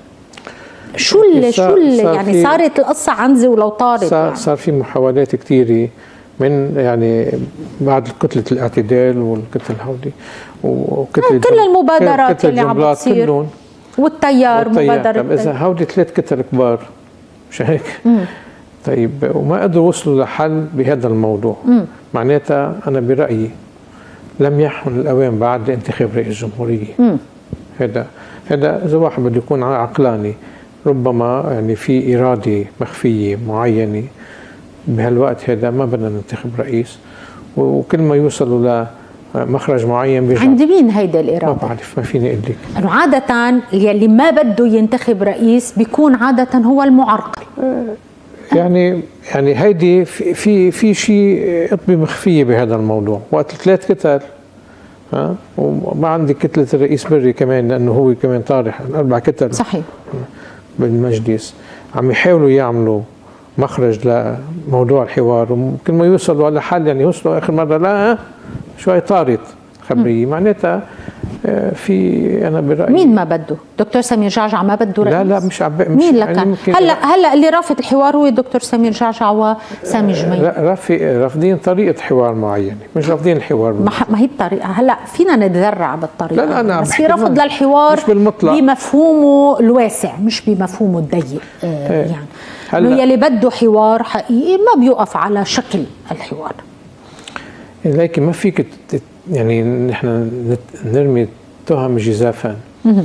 S1: شو يعني صارت القصه عنزه ولو طارت.
S2: صار في محاولات كثيره من يعني بعد كتله الاعتدال والكتل هودي وكتله
S1: كل المبادرات اللي عم بتصير والتيار مبادره.
S2: طب اذا هودي 3 كتل كبار مش هيك طيب وما قدروا يوصلوا لحل بهذا الموضوع. معناتها أنا برأيي لم يحن الأوان بعد لانتخاب رئيس جمهورية. هذا إذا واحد بده يكون عقلاني، ربما يعني في إرادة مخفية معينة بهالوقت هذا ما بدنا ننتخب رئيس، وكل ما يوصلوا لمخرج معين بيرجع.
S1: عند مين هيدا الإرادة؟
S2: ما بعرف، ما فيني أقول لك.
S1: إنه عادة يلي ما بده ينتخب رئيس بيكون عادة هو المعرقل.
S2: يعني هيدي في شيء قطبة مخفية بهذا الموضوع. وقت 3 كتل وما عندي كتلة الرئيس بري كمان، لأنه هو كمان طارح 4 كتل
S1: صحيح
S2: بالمجلس، عم يحاولوا يعملوا مخرج لموضوع الحوار، وكل ما يوصلوا على حل يعني يوصلوا آخر مرة لا شوي طارت خبرية. معناتها أنا برأيي
S1: مين ما بده؟ دكتور سمير جعجع ما بده رئيس؟
S2: لا مش
S1: مين لك؟ يعني هلا اللي رافض الحوار هو دكتور سمير جعجع وسامي جميل.
S2: رافضين طريقة حوار معينة، مش رافضين الحوار.
S1: ما هي الطريقة. هلا فينا نتذرع بالطريقة.
S2: لا أنا
S1: بس في رفض للحوار
S2: مش بالمطلق
S1: بمفهومه الواسع مش بمفهومه الضيق. يعني انه يلي بده حوار حقيقي ما بيوقف على شكل الحوار.
S2: لكن ما فيك يعني نحن نرمي تهم جزافا.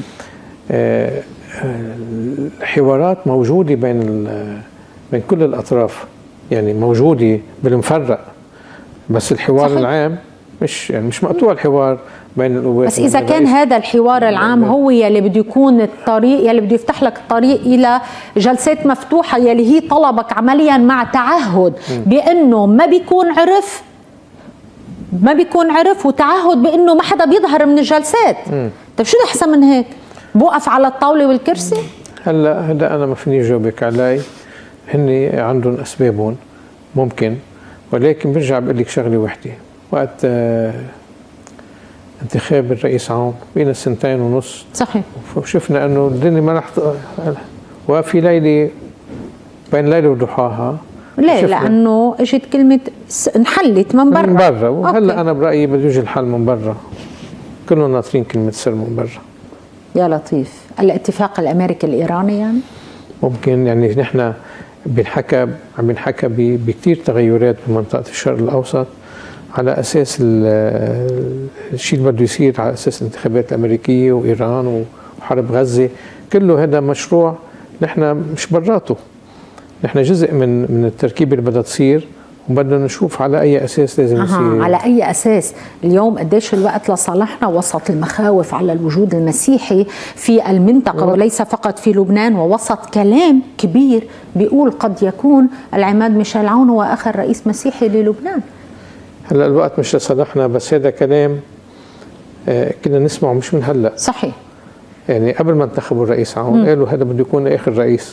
S2: الحوارات موجودة بين كل الأطراف، يعني موجودة بالمفرق، بس الحوار صحيح. العام مش مقطوع الحوار بين القوات.
S1: بس إذا كان هذا الحوار العام هو يلي بده يكون الطريق، يلي بده يفتح لك الطريق إلى جلسات مفتوحة، يلي هي طلبك عمليا مع تعهد بأنه ما بيكون عرف وتعهد بأنه ما حدا بيظهر من الجلسات. طيب شو أحسن من هيك؟ بوقف على الطاولة والكرسي؟ هلا
S2: هذا أنا ما فيني جاوبك علي. هن عندهم أسبابهم ممكن، ولكن برجع بقول لك شغلة وحدة. وقت انتخاب الرئيس عون بين 2.5 سنين
S1: صحيح،
S2: وشفنا انه الدنيا ما رح وفي ليله بين ليله وضحاها.
S1: ليه؟ لانه اجت كلمه انحلت من برا.
S2: وهلا انا برايي بده يجي الحل من برا. كلهم ناطرين كلمه سر من برا.
S1: يا لطيف. الاتفاق الامريكي الايراني يعني
S2: ممكن، يعني نحن عم بنحكى بكثير تغيرات بمنطقه الشرق الاوسط على اساس الشيء اللي بده يصير، على اساس الانتخابات الامريكيه وايران وحرب غزه. كله هذا مشروع نحن مش براته، نحن جزء من التركيبه اللي بدها تصير، وبدنا نشوف على اي اساس لازم يصير.
S1: على اي اساس؟ اليوم قديش الوقت لصالحنا وسط المخاوف على الوجود المسيحي في المنطقه وليس فقط في لبنان، ووسط كلام كبير بيقول قد يكون العماد ميشيل عون هو اخر رئيس مسيحي للبنان.
S2: هلا الوقت مش لصالحنا، بس هذا كلام كنا نسمعه مش من هلا.
S1: صحيح.
S2: يعني قبل ما انتخبوا الرئيس عون قالوا هذا بده يكون اخر رئيس.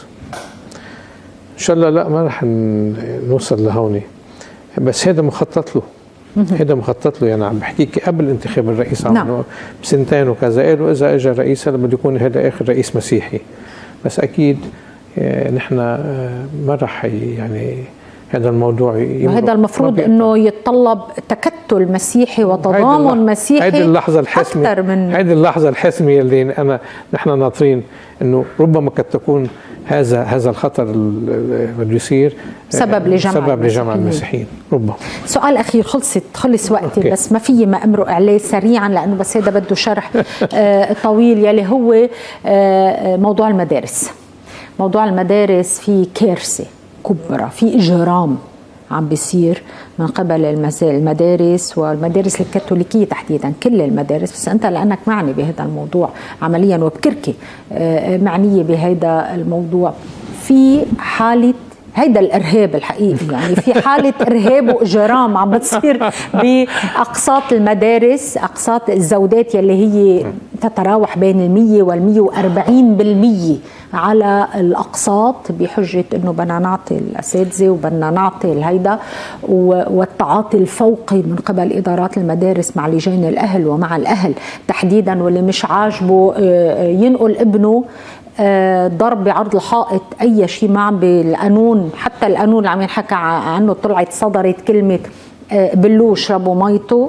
S2: ان شاء الله لا، ما رح نوصل لهون، بس هذا مخطط له. هذا مخطط له. يعني عم بحكيكي قبل انتخاب الرئيس عون بسنتين وكذا قالوا اذا اجى الرئيس هذا بده يكون هذا اخر رئيس مسيحي. بس اكيد نحن ما رح يعني هذا الموضوع
S1: وهذا المفروض انه يتطلب تكتل مسيحي وتضامن مسيحي.
S2: هذه اللحظه الحاسمه، هذه اللحظه الحاسمه اللي نحن ناطرين انه ربما قد تكون هذا الخطر اللي بده يصير سبب لجمع المسيحيين. ربما.
S1: سؤال اخير، خلص وقتي. أوكي. بس ما في ما امرق عليه سريعا لانه بس هذا بده شرح طويل، يلي هو موضوع المدارس. موضوع المدارس في كارثه كبرى، في إجرام عم بيصير من قبل المدارس والمدارس الكاثوليكية تحديدا، كل المدارس. بس أنت لأنك معني بهذا الموضوع عمليا وبكركي معنية بهذا الموضوع، في حالة هيدا الإرهاب الحقيقي، يعني في حالة إرهاب وإجرام عم بتصير بأقساط المدارس، أقساط الزودات يلي هي تتراوح بين 100 وال140% على الأقساط، بحجة إنه بدنا نعطي الأساتذة وبدنا نعطي الهيدا، والتعاطي الفوقي من قبل إدارات المدارس مع لجان الأهل ومع الأهل تحديدا، واللي مش عاجبه ينقل ابنه ضرب بعرض الحائط أي شيء مع بالقانون. حتى القانون اللي عم ينحكى عنه طلعت صدرت كلمة بلوه اشربوا ميته.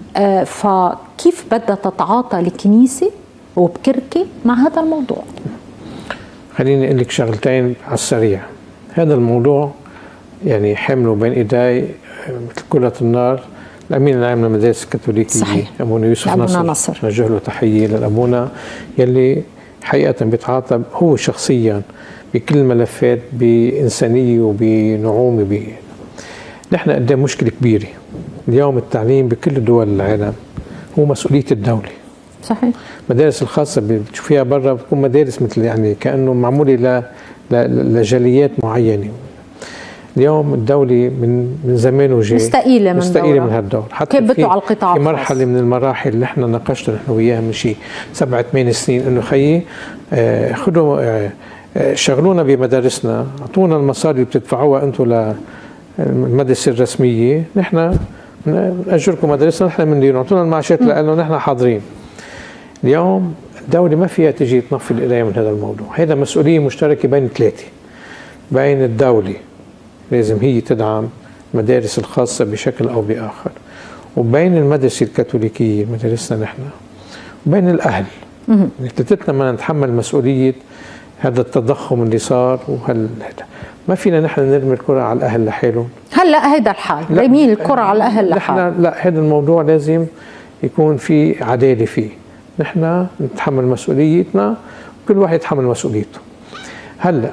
S1: فكيف بدها تتعاطى الكنيسة وبكركي مع هذا الموضوع؟
S2: خليني أقول لك شغلتين على السريع. هذا الموضوع يعني حملوا بين ايدي مثل كرة النار الامين العام للمدارس الكاثوليكيه
S1: صحيح.
S2: ابونا يوسف نصر، نوجه له تحيه للابونا يلي حقيقه بيتعاطى هو شخصيا بكل الملفات بانسانيه وبنعومه. نحن قدام مشكله كبيره اليوم. التعليم بكل دول العالم هو مسؤوليه الدوله.
S1: صحيح.
S2: المدارس الخاصه بتشوفيها برا بتكون مدارس مثل يعني كانه معموله لجاليات معينه. اليوم الدولة من زمان وجاي مستقيلة من هالدور. حتى
S1: كبتوا على القطاع
S2: في مرحلة من المراحل اللي احنا ناقشنا نحن وياها من شيء 7-8 سنين انه خيي خذوا شغلونا بمدارسنا، اعطونا المصاري اللي بتدفعوها انتم للمدرسة الرسمية، نحن نأجركم مدارسنا، نحن بندير، اعطونا المعاشات لانه نحن حاضرين. اليوم الدولة ما فيها تجي تنفذ إليها من هذا الموضوع، هذا مسؤولية مشتركة بين ثلاثة، بين الدولة لازم هي تدعم المدارس الخاصة بشكل أو بآخر، وبين المدرسة الكاثوليكية مدارسنا نحن، وبين الأهل. ثلاثتنا ما نتحمل مسؤولية هذا التضخم اللي صار ما فينا نحن نرمي الكرة على الأهل لحالهم.
S1: هلا هيدا الحال، رمي الكرة على الأهل لحالهم.
S2: لا، هذا الموضوع لازم يكون في عدالة فيه. نحن نتحمل مسؤوليتنا وكل واحد يتحمل مسؤوليته. هلا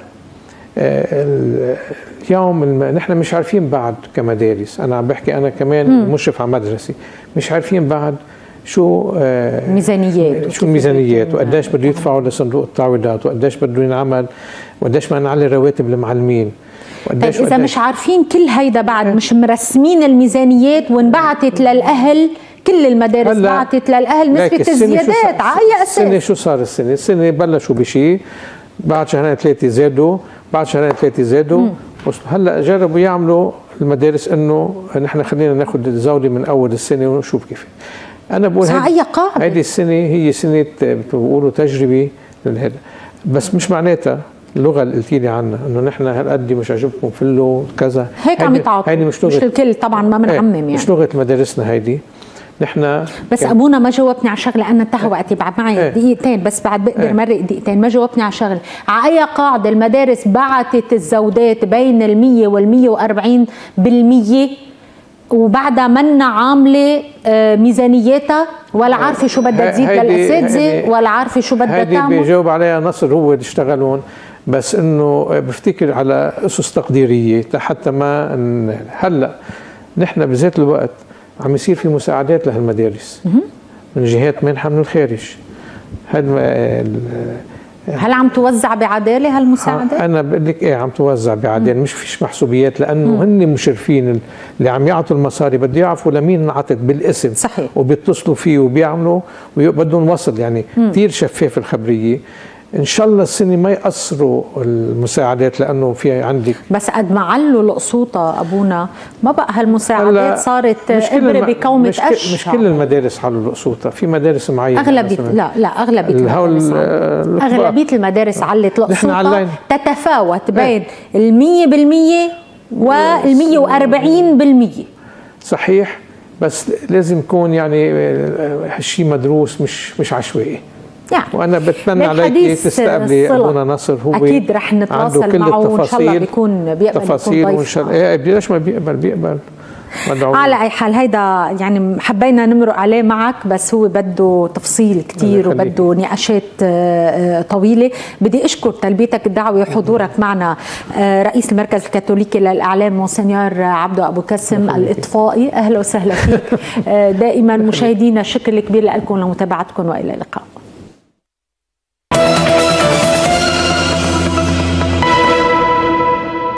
S2: اليوم نحن مش عارفين بعد كمدارس، انا عم بحكي انا كمان مشرف على مدرسه، مش عارفين بعد شو الميزانيات وقديش بده يدفعوا لصندوق التعويضات وقديش بده ينعمل وقديش ما نعلي رواتب المعلمين.
S1: طيب اذا مش عارفين كل هيدا بعد مش مرسمين الميزانيات وانبعتت للاهل، كل المدارس بعتت للاهل نسبه الزيادات على اي اساس؟
S2: السنه شو صار؟ السنه بلشوا بشيء، بعد شهرين 3 زادوا، بعد شهرين 3 زادوا، هلا جربوا يعملوا المدارس انه نحن خلينا ناخذ الزاويه من اول السنه ونشوف كيف. انا بقول هيدي السنه هي سنه بيقولوا تجربه لهذا، بس مش معناتها اللغه اللي قلتي لي عنها انه نحن هالقد مش عجبكم فلو كذا،
S1: هيك عم يتعاطوا.
S2: هيدي
S1: مش الكل طبعا، ما بنعمم يعني،
S2: مش لغه مدارسنا هيدي. نحن
S1: بس يعني ابونا ما جاوبني على شغله، انا انتهى وقتي، بعد معي دقيقتين بس، بعد بقدر مرق دقيقتين. ما جاوبني على شغله، على اي قاعده المدارس بعتت الزودات بين ال100 وال140% وبعدها منا عامله ميزانيتها ولا عارفه شو بدها تزيد للاساتذه ولا عارفه شو بدها تعمل؟
S2: هيدي بيجاوب عليها نصر، هو اللي اشتغلون، بس انه بفتكر على اسس تقديريه حتى ما هلا نحن بذات الوقت عم يصير في مساعدات لهالمدارس من جهات منحة من الخارج.
S1: هل عم توزع بعداله هالمساعدات؟
S2: انا بقول لك عم توزع بعداله، مش فيش محسوبيات، لانه هن مشرفين اللي عم يعطوا المصاري بده يعرفوا لمين انعطت بالاسم.
S1: صحيح.
S2: وبيتصلوا فيه وبيعملوا وبدهم وصل، يعني كثير شفاف الخبريه. ان شاء الله السنه ما يقصروا المساعدات، لانه في عندك
S1: بس قد ما علوا القسوطه ابونا ما بقى هالمساعدات صارت ابره بكومه قش.
S2: مش كل المدارس علوا القسوطه، في مدارس معينه
S1: اغلبيه المدارس علت القسوطه تتفاوت بين ال100% وال140%.
S2: صحيح، بس لازم يكون يعني هالشيء مدروس، مش عشوائي يعني. وانا بتمنى عليك تستقبلي ابونا نصر، هو
S1: اكيد رح نتواصل معه وان شاء الله بيقبل
S2: تفاصيل وان شاء الله. ليش ما بيقبل
S1: على اي حال. هيدا يعني حبينا نمرق عليه معك، بس هو بده تفصيل كتير وبده نقاشات طويله. بدي اشكر تلبيتك الدعوه وحضورك معنا رئيس المركز الكاثوليكي للاعلام مونسنيور عبده ابو كسم الاطفائي. اهلا وسهلا فيك. دائما مشاهدينا الشكر الكبير لكم لمتابعتكم والى اللقاء.